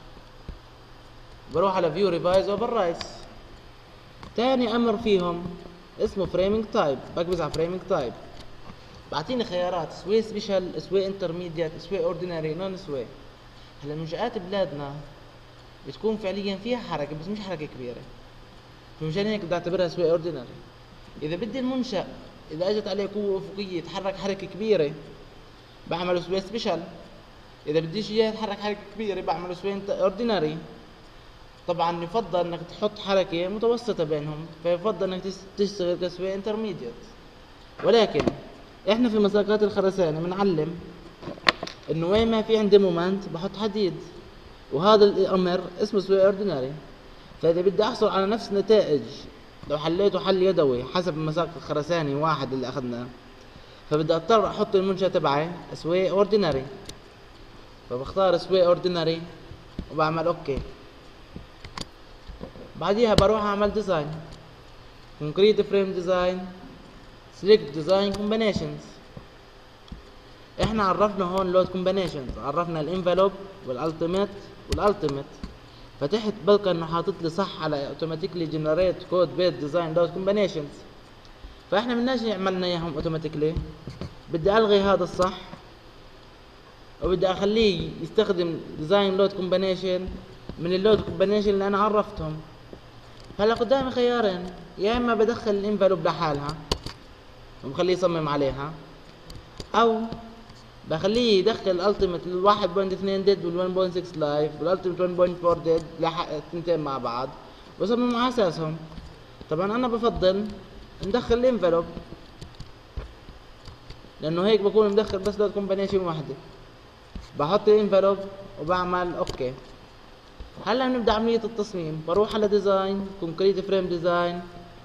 بروح على فيو ريفايز اوفر رايس. تاني امر فيهم اسمه فريمنج تايب، بكبس على فريمنج تايب بعطيني خيارات سوي سبيشال، سوي انترميديات، سوي اوردينري، نون سوي. هلا المنشآت بلادنا بتكون فعليا فيها حركة بس مش حركة كبيرة، فمشان هيك بدي اعتبرها سوي اوردينري. اذا بدي المنشأ اذا اجت عليه قوة افقية يتحرك حركة كبيرة بعمله سوي سبيشال، اذا بديش اياه يتحرك حركة كبيرة بعمله سوي اوردينري. طبعا يفضل انك تحط حركة متوسطة بينهم، فيفضل انك تشتغل كسوي انترميديت. ولكن احنا في مساقات الخرسانة بنعلم انه وين ما في عندي مومنت بحط حديد، وهذا الامر اسمه سوي اوردينري. فاذا بدي احصل على نفس النتائج لو حليته حل يدوي حسب المساق الخرساني واحد اللي اخذناه، فبدي اضطر احط المنشأ تبعي سوي اوردينري، فبختار سوي اوردينري وبعمل اوكي. بعديها بروح اعمل ديزاين كونكريت فريم ديزاين سيلكت ديزاين كومبينيشنز. احنا عرفنا هون لود كومبينيشنز، عرفنا الانفلوب والالتيميت والالتيميت، فتحت بلقى انه حاطط لي صح على اوتوماتيكلي جنريت كود بيت ديزاين لود كومبينيشنز. فاحنا بدناش عملنا اياهم اوتوماتيكلي، بدي الغي هذا الصح وبدي اخليه يستخدم ديزاين لود كومبينيشن من اللود كومبينيشن اللي انا عرفتهم. هلا قدامي خيارين، يا اما بدخل الانفلوب لحالها وبخليه يصمم عليها، او بخليه يدخل الالتيميت ال واحد فاصلة اثنين ديد وال واحد فاصلة ستة لايف والالتيميت واحد فاصلة أربعة ديد الثنتين مع بعض وصمم على اساسهم. طبعا انا بفضل ندخل الانفلوب لانه هيك بكون مدخل بس لود كومبينيشن واحده. بحط الانفلوب وبعمل اوكي. هلا بنبدا عمليه التصميم، بروح على ديزاين كونكريت فريم ديزاين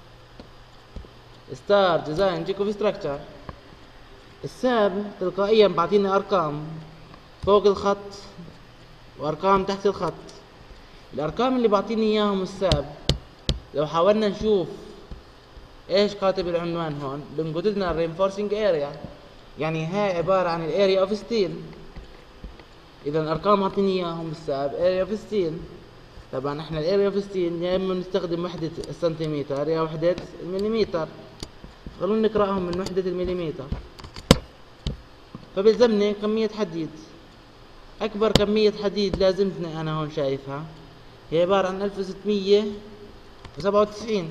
ستار ديزاين جيكوف ستراكشر. الساب تلقائيا بعطيني ارقام فوق الخط وارقام تحت الخط. الارقام اللي بعطيني اياهم الساب لو حاولنا نشوف ايش كاتب العنوان هون بنقول لنا reinforcing area، يعني هاي عباره عن الاريا اوف ستيل. اذا الارقام عطيني اياهم الساب اريا اوف ستيل. طبعا احنا الاريا اوف ستيل يا اما نستخدم وحده السنتيمتر يا وحده المليمتر، خلونا نقراهم من وحده المليمتر. فبيلزمني كميه حديد، اكبر كميه حديد لازمتني انا هون شايفها هي عباره عن ألف وستمية وسبعة وتسعين.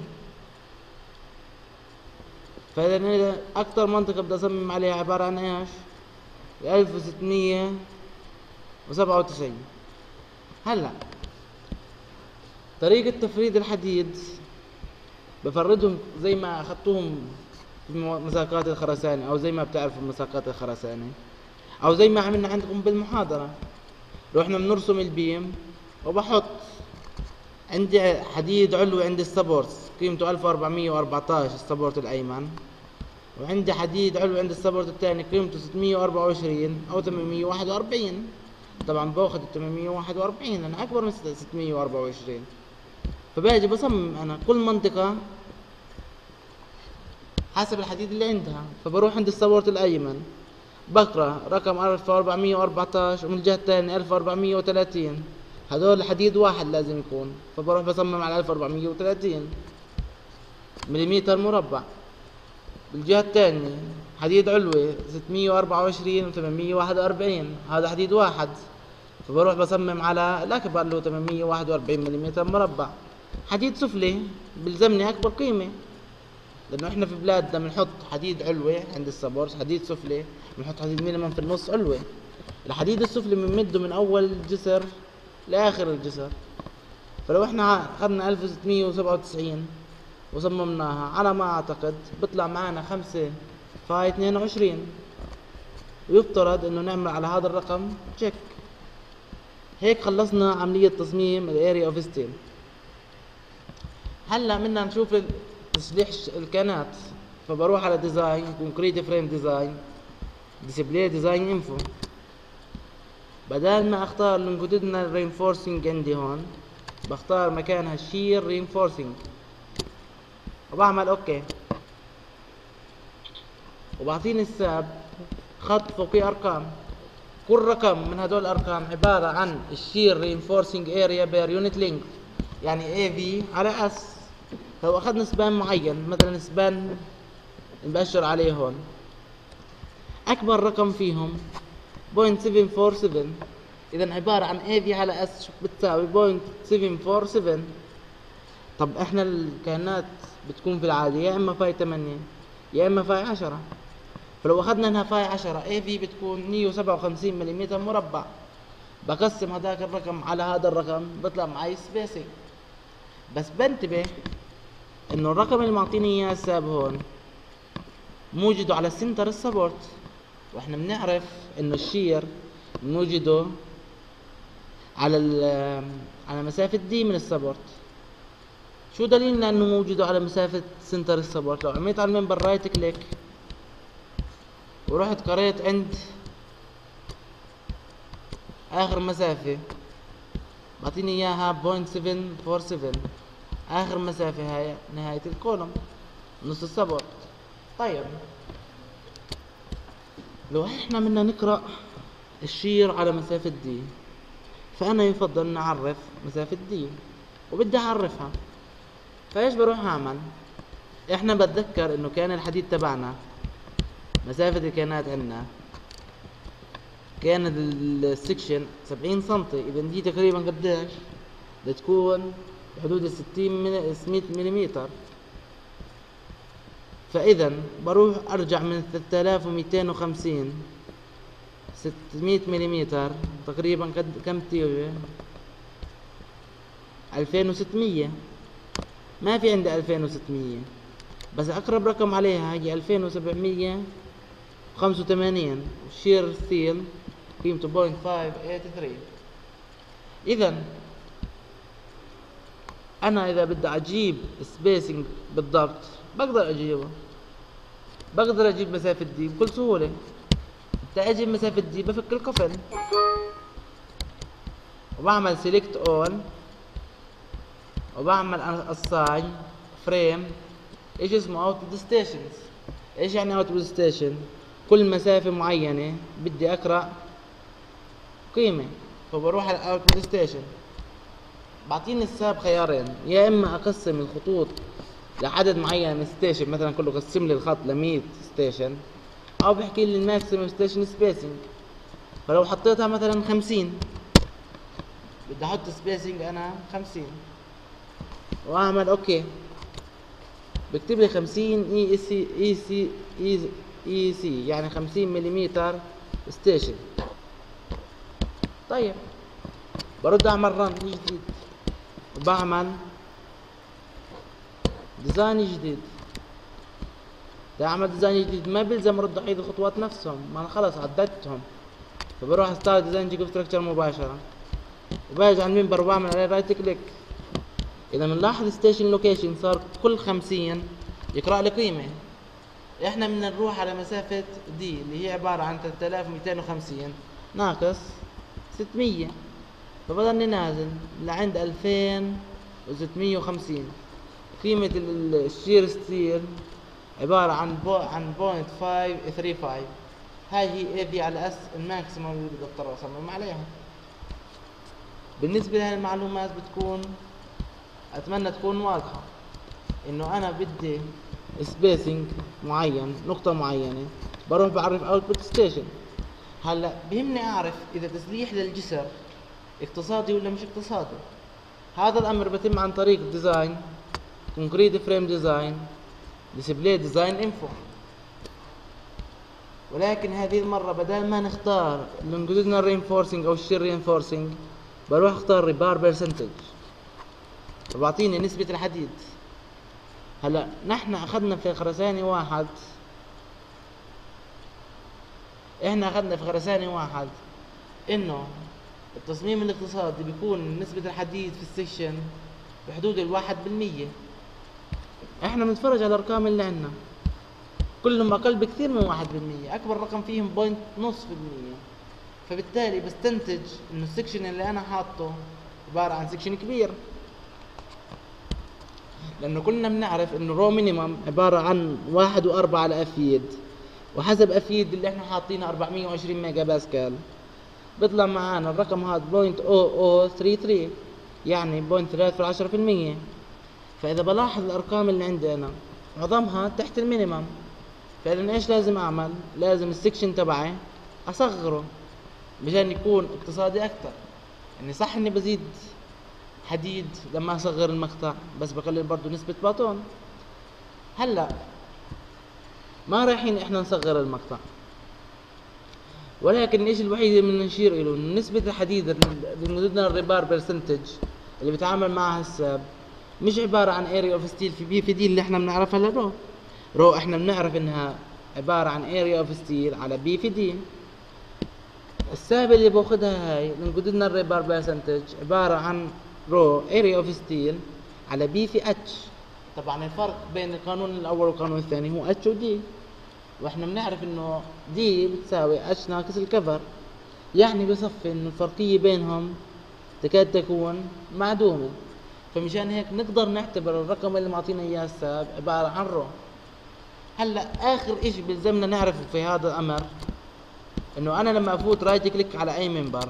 فاذا اكثر منطقه بدي اصمم عليها عباره عن ايش؟ ألف وستمية وسبعة وتسعين. هلا طريقة تفريد الحديد بفردهم زي ما اخذتوهم في مساقات الخرسانة او زي ما بتعرفوا مساقات الخرسانة او زي ما عملنا عندكم بالمحاضرة. رحنا بنرسم البيم وبحط عندي حديد علوي عند السبورتس قيمته ألف وأربعمية وأربعة عشر السبورت الايمن، وعندي حديد علوي عند السبورت الثاني قيمته ستمية وأربعة وعشرين او ثمانمية وواحد وأربعين. طبعا باخذ ال ثمانمية وواحد وأربعين انا اكبر من ستمية وأربعة وعشرين. فباجي بصمم انا كل منطقة حسب الحديد اللي عندها. فبروح عند السبورت الايمن بقرا رقم ألف وأربعمية وأربعتاشر ومن الجهة الثانية ألف وأربعمية وثلاثين، هدول حديد واحد لازم يكون. فبروح بصمم على ألف وأربعمية وثلاثين مليمتر مربع. بالجهة الثانية حديد علوي ستمية وأربعة وعشرين وثمانمية وواحد وأربعين، هذا حديد واحد. فبروح بصمم على الأكبر اللي هو ثمانمية وواحد وأربعين مليمتر مربع. حديد سفلي بلزمني أكبر قيمة، لأنه إحنا في بلادنا بنحط حديد علوي عند السبورت، حديد سفلي بنحط حديد مينيمم في النص علوي. الحديد السفلي بنمده من أول الجسر لآخر الجسر. فلو إحنا أخذنا ألف وستمية وسبعة وتسعين وصممناها على ما أعتقد بطلع معنا خمسة فاي اثنين وعشرين، ويفترض إنه نعمل على هذا الرقم تشيك. هيك خلصنا عملية تصميم الاريا اوف ستيل. هلا بدنا نشوف تشليح الكانات. فبروح على ديزاين كونكريت فريم ديزاين ديسبلاي ديزاين انفو. بدل ما اختار لونجيتودينال رينفورسينج عندي هون بختار مكانها شير رينفورسينج وبعمل اوكي، وبعطيني الساب خط فوقيه ارقام. كل رقم من هدول الارقام عباره عن الشير رينفورسينج اريا بير يونت لينك، يعني اي في على اس. لو اخذنا سبان معين مثلا سبان نبشر عليه هون، اكبر رقم فيهم صفر فاصلة سبعة أربعة سبعة، اذا عباره عن اي في على اس بتساوي صفر فاصلة سبعة أربعة سبعة. طب احنا الكائنات بتكون في العادة يا اما فاي ثمانية يا اما فاي عشرة. فلو اخذنا انها فاي عشرة اي في بتكون مية وسبعة وخمسين مليمتر مربع. بقسم هذاك الرقم على هذا الرقم بطلع معي سبيسنج. بس بنتبه انه الرقم اللي معطيني اياه الساب هون موجده على سنتر السبورت، واحنا بنعرف انه الشير بنوجده على على مسافة دي من السبورت. شو دليلنا انه موجوده على مسافة سنتر السبورت؟ لو عملت على المنبر رايت كليك ورحت قريت عند اخر مسافة بعطيني اياها صفر فاصلة سبعة أربعة سبعة، اخر مسافة هاي نهاية الكولوم نص السبورت. طيب لو احنا بدنا نقرأ الشير على مسافة دي فانا يفضل نعرف مسافة دي وبدي اعرفها. فايش بروح اعمل؟ احنا بتذكر انه كان الحديد تبعنا مسافة الكائنات عندنا كان السكشن سبعين سنتي، اذا دي تقريبا قديش؟ بتكون بحدود الستين مية مليمتر. فاذا بروح ارجع من ثلاثة آلاف ومئتين وخمسين ستمية مليمتر تقريبا قد كم تيجي؟ ألفين وستمية. ما في عندي ألفين وستمية، بس اقرب رقم عليها هي ألفين وسبعمية وخمسة وثمانين والشير ستيل قيمته صفر فاصلة خمسة ثمانية ثلاثة. اذا انا اذا بدي اجيب سبيسنج بالضبط بقدر اجيبه، بقدر اجيب مسافة دي بكل سهولة. بدي اجيب مسافة دي بفك القفل وبعمل سيلكت اول وبعمل اساين فريم ايش اسمه اوت ستيشنز. ايش يعني اوت ستيشن؟ كل مسافة معينة بدي اقرأ قيمة، فبروح على اوت ستيشن بعطيني الساب خيارين، يا اما اقسم الخطوط لعدد معين من ستيشن، مثلا كله قسم لي الخط ل مية ستيشن، او بحكي لي الماكسيمم ستيشن سبيسنج. فلو حطيتها مثلا خمسين بدي احط سبيسنج انا خمسين واعمل اوكي، بكتب لي خمسين اي سي اي سي اي سي يعني خمسين مليمتر ستيشن. طيب برد اعمل رن جديد وبعمل ديزاين جديد. بدي اعمل ديزاين جديد ما بيلزم ارد اعيد الخطوات نفسهم، ما انا خلص عددتهم. فبروح ستارت ديزاين جيكو ستراكشر مباشرة وباجي على المنبر وبعمل عليه رايت كليك. اذا بنلاحظ ستيشن لوكيشن صار كل خمسين يقرأ لي قيمة. احنا بدنا نروح على مسافة دي اللي هي عبارة عن ثلاثة آلاف ومئتين وخمسين ناقص ستمية، فبضلني نازل لعند ألفين وستمية وخمسين. قيمة الشير ستيل عبارة عن بو عن بوينت فايف ثري فايف. هاي هي اي في على اس الماكسيموم اللي بدي اضطر اصمم عليها. بالنسبة لهي المعلومات بتكون اتمنى تكون واضحة، انه انا بدي سبيسنج معين، نقطة معينة، بروح بعرف اوتبوت ستيشن. هلا بهمني اعرف اذا تسليح للجسر اقتصادي ولا مش اقتصادي. هذا الامر بتم عن طريق الديزاين، كونكريت فريم ديزاين، ديسبلاي ديزاين انفو. ولكن هذه المرة بدل ما نختار اللونجيتودينال رينفورسينج او الشير رينفورسينج، بروح اختار ريبار بيرسنتج، فبعطيني نسبة الحديد. هلا نحن اخذنا في خرساني واحد احنا اخذنا في خرساني واحد انه التصميم الاقتصادي بيكون نسبة الحديد في السكشن بحدود الواحد بالمية. احنا بنتفرج على الارقام اللي عندنا كلهم اقل بكثير من واحد بالمية، اكبر رقم فيهم بوينت نص في المية. فبالتالي بستنتج انه السكشن اللي انا حاطه عبارة عن سكشن كبير، لانه كلنا بنعرف انه رو مينيمم عبارة عن واحد واربعة على افيد، وحسب افيد اللي احنا حاطينه أربعمية وعشرين ميجا باسكال بيطلع معانا الرقم هذا بوينت او او ثري ثري، يعني بوينت ثلاثة في العشرة في المية. فاذا بلاحظ الارقام اللي عندي انا معظمها تحت المينيمم، فاذا ايش لازم اعمل؟ لازم السكشن تبعي اصغره مشان يكون اقتصادي اكثر. يعني صح اني بزيد حديد لما اصغر المقطع، بس بقلل برضو نسبة باطون. هلا ما رايحين احنا نصغر المقطع، ولكن الاشي الوحيد اللي بدنا نشير له انه نسبة الحديد اللي بدنا الريبار برسنتج اللي بيتعامل معها الساب مش عبارة عن اريا اوف ستيل في بي في دي اللي احنا بنعرفها للرو. رو احنا بنعرف انها عبارة عن اريا اوف ستيل على بي في دي. الساب اللي باخدها هاي لنقدرنا الريبار برسنتج عبارة عن رو اريا اوف ستيل على بي في اتش. طبعا الفرق بين القانون الاول والقانون الثاني هو اتش ودي، واحنا بنعرف انه دي بتساوي اتش ناقص الكفر، يعني بصفي انه الفرقية بينهم تكاد تكون معدومة. فمشان هيك نقدر نعتبر الرقم اللي معطينا اياه الساب عبارة عن رو. هلا اخر اشي بلزمنا نعرفه في هذا الامر انه انا لما افوت رايت كليك على اي منبر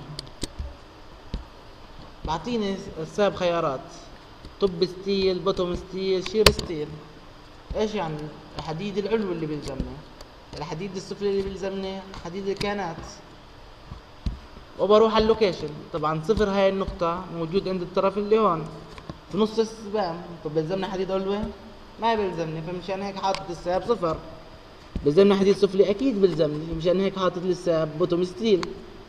بعطيني الساب خيارات: توب ستيل، بوتوم ستيل، شير ستيل. ايش يعني؟ الحديد العلوي اللي بيلزمني، الحديد السفلي اللي بيلزمني حديد الكانات. وبروح على اللوكيشن، طبعا صفر هاي النقطة موجود عند الطرف اللي هون في نص السبام. طب بيلزمني حديد علوي؟ ما بيلزمني، فمشان هيك حاطط الساب صفر. بيلزمني حديد سفلي؟ اكيد بيلزمني، مشان هيك حاطط الساب بوتوم ستيل.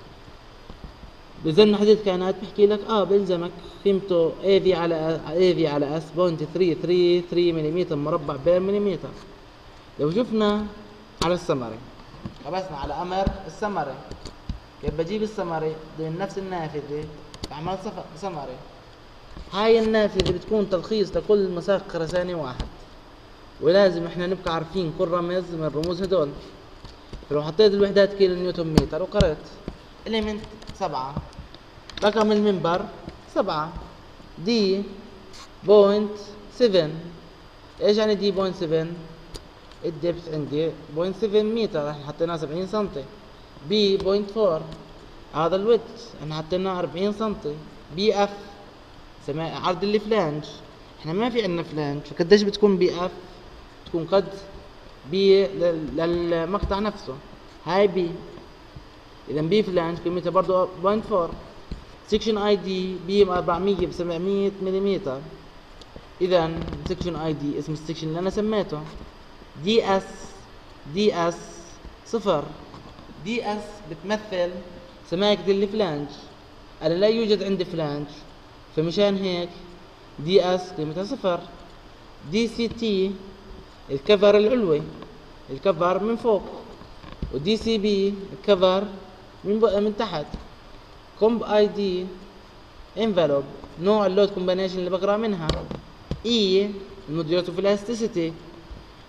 بيلزمني حديد كانات؟ بحكي لك اه بيلزمك قيمته اي في على اي في على اس بوينت ثري ثري ثري ملم مربع بين مليمتر. لو شفنا على السمري، خبصنا على امر السمري، كيف بجيب السمري؟ ضمن نفس النافذة بعمل سمري. هاي النافذة بتكون تلخيص لكل مساق خرساني واحد، ولازم احنا نبقى عارفين كل رمز من الرموز هدول. فلو حطيت الوحدات كيلو نيوتن متر وقرأت إليمنت سبعة، رقم المنبر سبعة، دي بوينت سفن. ايش يعني دي بوينت سفن؟ الدبس عندي بوينت سفن متر، احنا حطيناه سبعين سنتي. بي بوينت فور، هذا الويت احنا حطيناه أربعين سنتي. بي اف عرض الفلانج، احنا ما في عندنا فلانج، فقديش بتكون بي اف؟ تكون قد بي للمقطع نفسه، هاي بي. اذا بي فلانج قيمتها برضه بوينت فور. سكشن اي دي بي أربعمية ب سبعمية ملم. اذا سكشن اي دي اسم السكشن اللي انا سميته. دي اس دي اس صفر. دي اس بتمثل سماكة الفلانج، انا لا يوجد عندي فلانج، فمشان هيك دي اس قيمتها صفر. دي سي تي الكفر العلوي، الكفر من فوق، ودي سي بي الكفر من من تحت. كومب اي دي انفلوب نوع اللود كومبينيشن اللي بقرا منها. اي الموديولات اوف الاستيسيتي،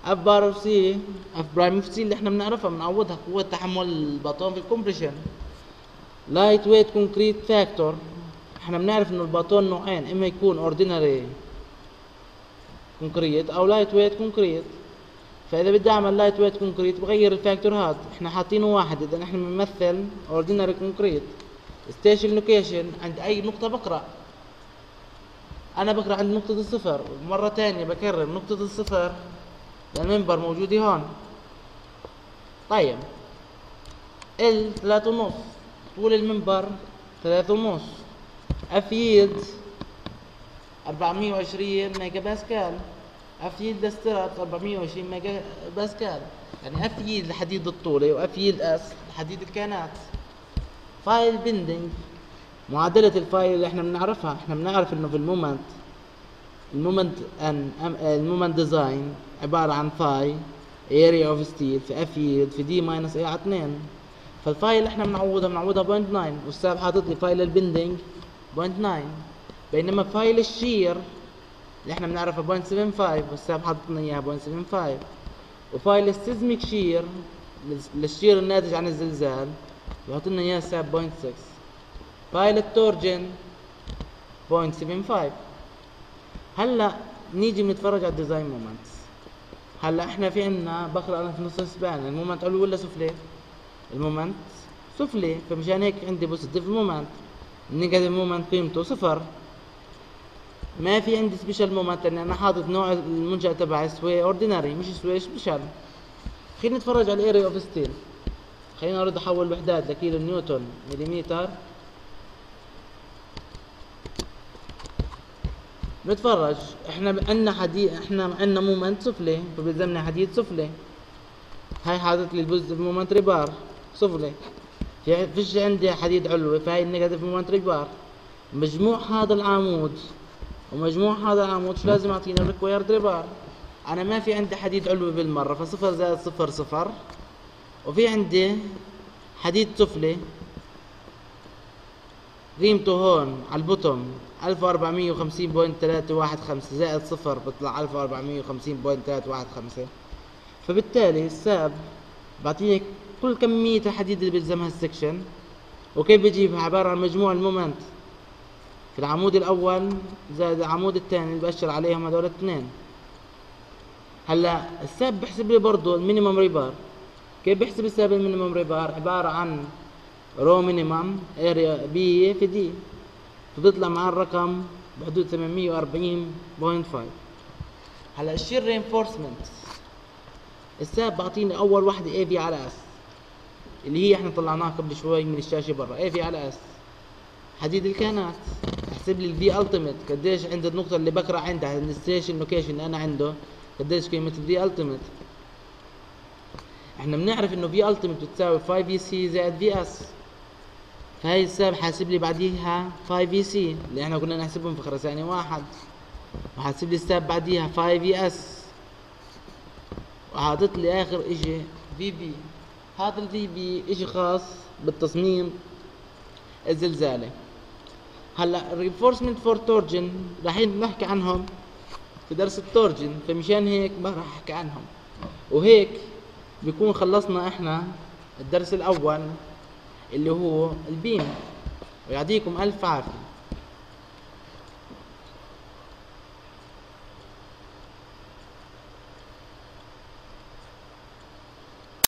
اف بار اوف سي اف برايم اوف سي اللي احنا بنعرفها بنعوضها قوة تحمل الباطون في الكومبريشن. لايت ويت كونكريت فاكتور احنا بنعرف انه الباطون نوعين، اما يكون اوردينري كونكريت او لايت ويت كونكريت. فاذا بدي اعمل لايت ويت كونكريت بغير الفاكتور هذا، احنا حاطينه واحد، اذا احنا بنمثل اوردينري كونكريت. ستيشن لوكيشن عند اي نقطة بقرأ، انا بقرأ عند نقطة الصفر، مرة تانية بكرر نقطة الصفر المنبر موجودة هون. طيب ال ثلاثة ونص، طول المنبر ثلاثة ونص، اف ييلد أربعمية وعشرين ميجا باسكال، اف ييلد ستراب أربعمية وعشرين ميجا باسكال، يعني اف ييلد الحديد الطولي واف ييلد اس الحديد الكانات. فايل بندنج معادلة الفايل اللي احنا بنعرفها، احنا بنعرف انه في المومنت المومنت ان المومنت ديزاين عبارة عن فاي اريا اوف ستيل في اف ييلد في دي ماينس اي على اثنين. فالفايل اللي احنا بنعوضها بنعوضها بوينت تسعة، والساب حاطط لي فايل البندنج بوينت تسعة، بينما فايل الشير اللي احنا بنعرفها بوينت سبعة خمسة والساب حاطط لنا اياها بوينت سبعة خمسة. وفايل السيزميك شير للشير الناتج عن الزلزال بيحط لنا اياه الساب بوينت ستة. فايل التورجن بوينت سبعة خمسة. هلا نيجي بنتفرج على الديزاين مومنتس. هلا احنا في عنا بقرا انا في نص السبان، المومنت علوي ولا سفلي؟ المومنت سفلي، فمشان هيك عندي بوزيتيف مومنت. النيجاتيف مومنت قيمته صفر. ما في عندي سبيشال مومنت لاني انا حاطط نوع المنشأ تبعي سوي اوردينري مش سوي سبيشال. خلينا نتفرج على الاريا اوف ستيل. خلينا ارد احول وحدات لكيلو نيوتن مليمتر. نتفرج، احنا عندنا حديد، احنا عندنا مومنت سفلي فبيلزمنا حديد سفلي. هاي حاطط لي البوزيتيف مومنت ريبار سفلي، في فيش عندي حديد علوي فهي النيجاتيف مومنت ريبار. مجموع هذا العمود ومجموع هذا العمود شو لازم يعطينا الريكويرد ريبار. انا ما في عندي حديد علوي بالمره، فصفر زائد صفر صفر، وفي عندي حديد سفلي قيمته هون على البوتوم ألف وأربعمية وخمسين فاصلة ثلاثة واحد خمسة زائد صفر بطلع ألف وأربعمية وخمسين فاصلة ثلاثة واحد خمسة. فبالتالي الساب بعطيني كل كمية الحديد اللي بيلزمها السكشن. وكيف بجيبها؟ عبارة عن مجموع المومنت في العمود الأول زائد العمود الثاني اللي بأشر عليهم هذول الاثنين. هلا الساب بحسب لي برضه المينيمم ريبار. كيف بحسب الساب المينيمم ريبار؟ عبارة عن رو مينيمم اريا بي في دي، فبيطلع معاه الرقم بحدود ثمانمية وأربعين فاصلة خمسة. هلا الشير رينفورسمنت الساب بعطيني اول وحده اي في على اس اللي هي احنا طلعناها قبل شوي من الشاشه برا. اي في على اس حديد الكانات. احسب لي الفي التيميت قديش عند النقطه اللي بقرا عندها عند الستيشن لوكيشن اللي انا عنده قديش قيمه الفي التيميت. احنا بنعرف انه في التيميت بتساوي خمسة في سي زائد في اس، فهي الساب حاسب لي بعديها خمسة في سي اللي احنا كنا نحسبهم في خرسانه واحد، وحاسب لي الساب بعديها خمسة في اس، وحاطط لي اخر اشي في في. هذا الفي في اشي خاص بالتصميم الزلزالي. هلا الرينفورسمنت فور تورجن راح نحكي عنهم في درس التورجن، فمشان هيك ما راح احكي عنهم. وهيك بيكون خلصنا احنا الدرس الاول اللي هو البيم. ويعطيكم الف عافية.